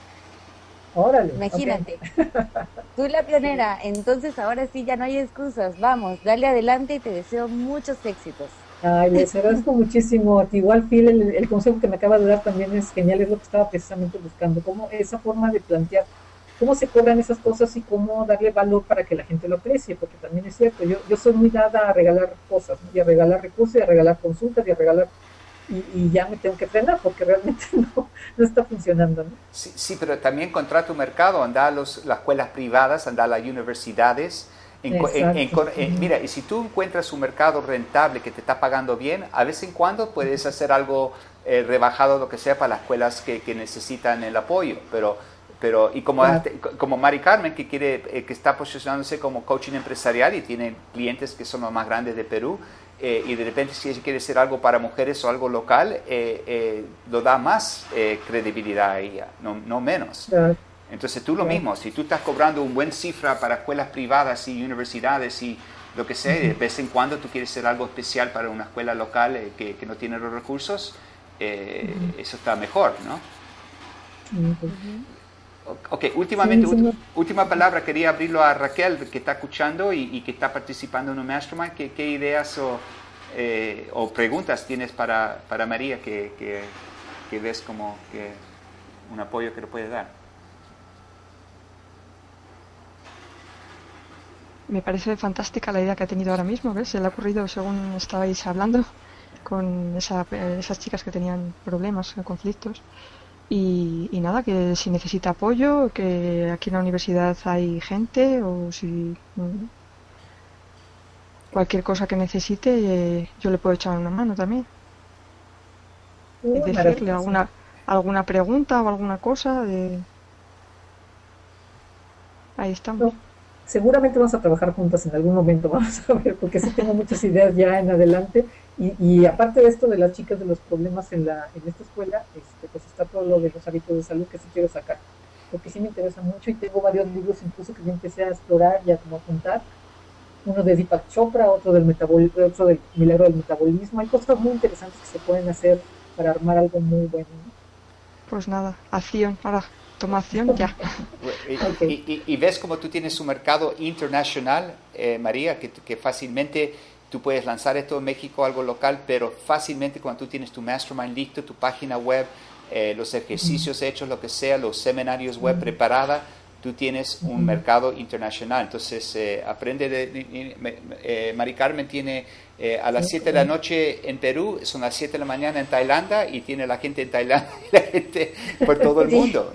Órale. Imagínate, okay. Tú la pionera, entonces ahora sí ya no hay excusas. Vamos, dale adelante y te deseo muchos éxitos. Ay, les agradezco muchísimo. Igual, Phil, el, el consejo que me acaba de dar también es genial, es lo que estaba precisamente buscando, cómo esa forma de plantear, cómo se cobran esas cosas y cómo darle valor para que la gente lo aprecie, porque también es cierto, yo, yo soy muy dada a regalar cosas, ¿no? Y a regalar recursos, y a regalar consultas, y a regalar, y, y ya me tengo que frenar, porque realmente no, no está funcionando, ¿no? Sí, sí, pero también encontrar tu mercado, anda a los, las escuelas privadas, anda a las universidades. En, en, en, en, mira, y si tú encuentras un mercado rentable que te está pagando bien, a vez en cuando puedes hacer algo eh, rebajado, lo que sea, para las escuelas que, que necesitan el apoyo. Pero, pero y como, claro. como Mari Carmen, que, quiere, eh, que está posicionándose como coaching empresarial y tiene clientes que son los más grandes de Perú, eh, y de repente si ella quiere hacer algo para mujeres o algo local, eh, eh, lo da más eh, credibilidad a ella, no, no menos. Claro. Entonces tú lo mismo, si tú estás cobrando un buen cifra para escuelas privadas y universidades y lo que sea, de vez en cuando tú quieres hacer algo especial para una escuela local eh, que, que no tiene los recursos, eh, uh-huh. eso está mejor, ¿no? Uh-huh. Ok, últimamente, sí, sí. última palabra, quería abrirlo a Raquel, que está escuchando y, y que está participando en un mastermind. ¿Qué, qué ideas o, eh, o preguntas tienes para, para María que, que, que ves como que un apoyo que le puede dar? Me parece fantástica la idea que ha tenido ahora mismo, ¿ves? Se le ha ocurrido según estabais hablando con esa, esas chicas que tenían problemas, conflictos. Y, y nada, que si necesita apoyo, que aquí en la universidad hay gente, o si cualquier cosa que necesite, eh, yo le puedo echar una mano también. Uh, y decirle alguna, alguna pregunta o alguna cosa. De... Ahí estamos. No. Seguramente vamos a trabajar juntas en algún momento, vamos a ver, porque sí tengo muchas ideas ya en adelante. Y, y aparte de esto de las chicas, de los problemas en la en esta escuela, este, pues está todo lo de los hábitos de salud que sí quiero sacar, porque sí me interesa mucho y tengo varios libros incluso que yo empecé a explorar y a como apuntar. Uno de Deepak Chopra, otro del, metabol, otro del milagro del metabolismo. Hay cosas muy interesantes que se pueden hacer para armar algo muy bueno, ¿no? Pues nada, acción, ahora toma acción ya. Y, okay. y, y, y ves como tú tienes un mercado internacional, eh, María, que, que fácilmente tú puedes lanzar esto en México, algo local, pero fácilmente cuando tú tienes tu mastermind listo, tu página web, eh, los ejercicios uh-huh. hechos, lo que sea, los seminarios web uh-huh. preparada, tú tienes un uh-huh. mercado internacional. Entonces, eh, aprende de... de eh, Mari Carmen tiene eh, a las siete de la noche en Perú, son las siete de la mañana en Tailandia, y tiene la gente en Tailandia y la gente por todo el mundo.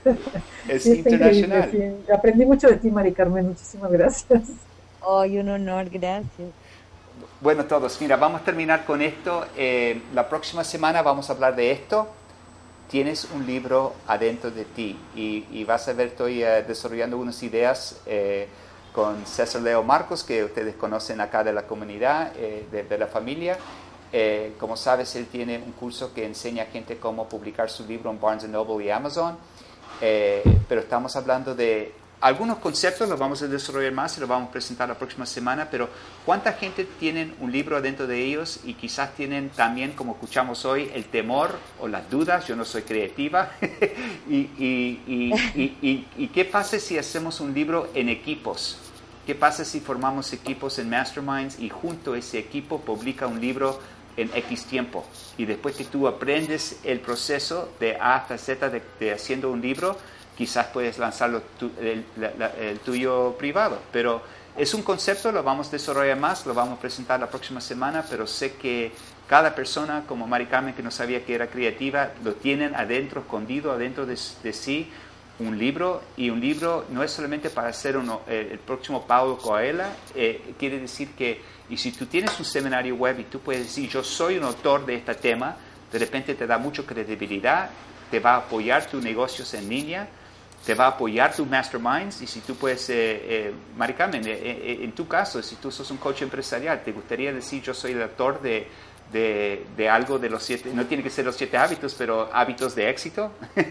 Es sí, internacional. Sí. Aprendí mucho de ti, Mari Carmen. Muchísimas gracias. Ay, oh, un honor, gracias. Bueno, todos, mira, vamos a terminar con esto. Eh, la próxima semana vamos a hablar de esto. Tienes un libro adentro de ti y, y vas a ver, estoy uh, desarrollando unas ideas eh, con César Leo Marcos, que ustedes conocen acá de la comunidad, eh, de, de la familia. Eh, como sabes, él tiene un curso que enseña a gente cómo publicar su libro en Barnes and Noble y Amazon, eh, pero estamos hablando de algunos conceptos, los vamos a desarrollar más y los vamos a presentar la próxima semana, pero ¿cuánta gente tienen un libro adentro de ellos y quizás tienen también, como escuchamos hoy, el temor o las dudas? Yo no soy creativa. y, y, y, y, y, ¿Y qué pasa si hacemos un libro en equipos? ¿Qué pasa si formamos equipos en Masterminds y junto a ese equipo publica un libro en X tiempo? Y después que tú aprendes el proceso de A hasta Z de, de haciendo un libro, quizás puedes lanzarlo tu, el, la, el tuyo privado, pero es un concepto, lo vamos a desarrollar más, lo vamos a presentar la próxima semana, pero sé que cada persona, como Mari Carmen, que no sabía que era creativa, lo tienen adentro, escondido adentro de, de sí, un libro, y un libro no es solamente para hacer uno, eh, el próximo Paulo Coelho, eh, quiere decir que, y si tú tienes un seminario web y tú puedes decir, yo soy un autor de este tema, de repente te da mucha credibilidad, te va a apoyar tus negocios en línea, te va a apoyar tus masterminds, y si tú puedes, eh, eh, Mari Carmen, eh, eh, en tu caso, si tú sos un coach empresarial, ¿te gustaría decir yo soy el autor de, de, de algo de los siete, no tiene que ser los siete hábitos, pero hábitos de éxito?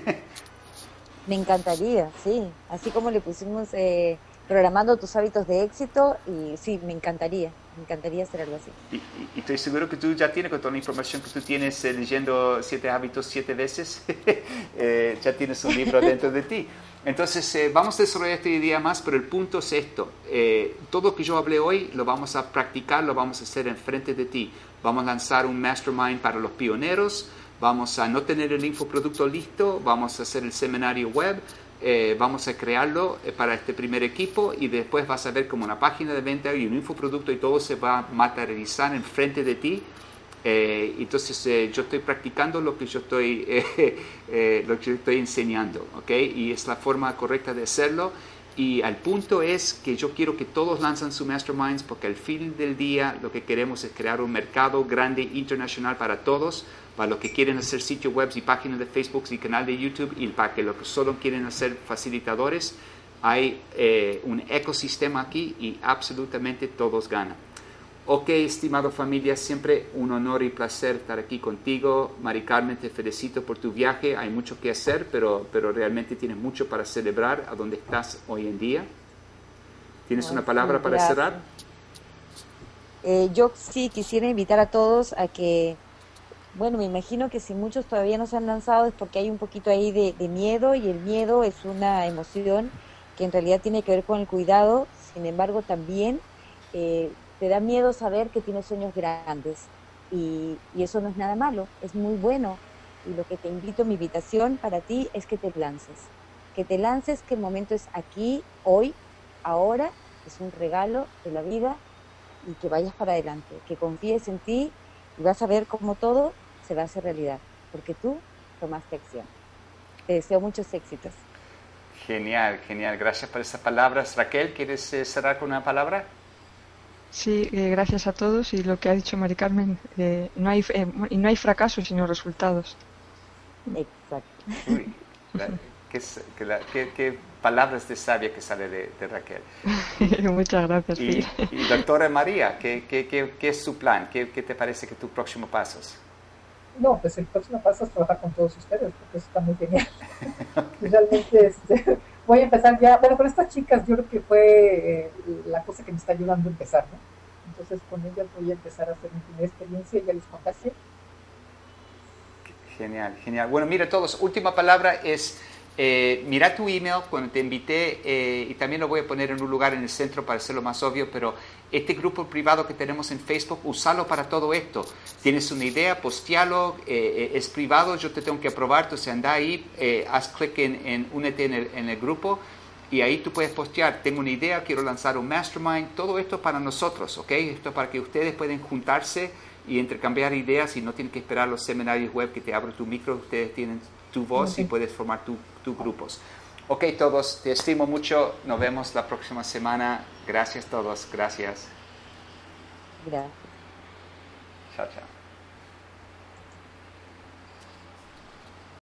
Me encantaría, sí, así como le pusimos eh, programando tus hábitos de éxito, y sí, me encantaría, me encantaría hacer algo así. Y, y, y estoy seguro que tú ya tienes, con toda la información que tú tienes eh, leyendo siete hábitos siete veces, eh, ya tienes un libro dentro de ti. Entonces, eh, vamos a desarrollar este día más, pero el punto es esto. Eh, todo lo que yo hablé hoy lo vamos a practicar, lo vamos a hacer enfrente de ti. Vamos a lanzar un mastermind para los pioneros, vamos a no tener el infoproducto listo, vamos a hacer el seminario web, eh, vamos a crearlo eh, para este primer equipo, y después vas a ver como una página de venta y un infoproducto, y todo se va a materializar enfrente de ti. Eh, entonces eh, yo estoy practicando lo que yo estoy eh, eh, lo que yo estoy enseñando, ¿ok? Y es la forma correcta de hacerlo, y al punto es que yo quiero que todos lancen su masterminds, porque al fin del día lo que queremos es crear un mercado grande internacional para todos, para los que quieren hacer sitios web y páginas de Facebook y canal de YouTube, y para que los que solo quieren hacer facilitadores. Hay eh, un ecosistema aquí y absolutamente todos ganan. Ok, estimado familia, siempre un honor y placer estar aquí contigo. Mari Carmen, te felicito por tu viaje. Hay mucho que hacer, pero, pero realmente tienes mucho para celebrar a donde estás hoy en día. ¿Tienes oh, una palabra sí, para gracias. cerrar? Eh, yo sí quisiera invitar a todos a que, bueno, me imagino que si muchos todavía no se han lanzado es porque hay un poquito ahí de, de miedo, y el miedo es una emoción que en realidad tiene que ver con el cuidado. Sin embargo, también eh, te da miedo saber que tienes sueños grandes, y, y eso no es nada malo, es muy bueno. Y lo que te invito, mi invitación para ti es que te lances, que te lances, que el momento es aquí, hoy, ahora, es un regalo de la vida, y que vayas para adelante, que confíes en ti, y vas a ver cómo todo se va a hacer realidad, porque tú tomaste acción. Te deseo muchos éxitos. Genial, genial, gracias por esas palabras. Raquel, ¿quieres eh, cerrar con una palabra? Sí, eh, gracias a todos, y lo que ha dicho Mari Carmen, eh, no hay eh, y no hay fracasos sino resultados. Exacto. Uy, la, qué, qué, qué, qué palabras de sabia que sale de, de Raquel. Muchas gracias. Y, y doctora María, ¿qué, qué, qué, qué es su plan? ¿Qué, ¿Qué te parece que tus próximos pasos? No, pues el próximo paso es trabajar con todos ustedes, porque eso está muy genial. Realmente este, voy a empezar ya, bueno, con estas chicas yo creo que fue eh, la cosa que me está ayudando a empezar, ¿no? Entonces con ellas voy a empezar a hacer mi primera experiencia, y ya les contagié. Genial, genial. Bueno, mira todos, última palabra es, Eh, mira tu email cuando te invité eh, y también lo voy a poner en un lugar en el centro para hacerlo más obvio, pero este grupo privado que tenemos en Facebook, usalo para todo esto. Tienes una idea, postealo, eh, es privado, yo te tengo que aprobar, entonces anda ahí, eh, haz clic en, en únete en el, en el grupo y ahí tú puedes postear, tengo una idea, quiero lanzar un mastermind, todo esto para nosotros, ¿ok? Esto es para que ustedes puedan juntarse y intercambiar ideas y no tienen que esperar los seminarios web que te abro tu micro, ustedes tienen tu voz okay. y puedes formar tus tu grupos. Ok, todos, te estimo mucho. Nos vemos la próxima semana. Gracias todos. Gracias. Gracias. Chao, chao.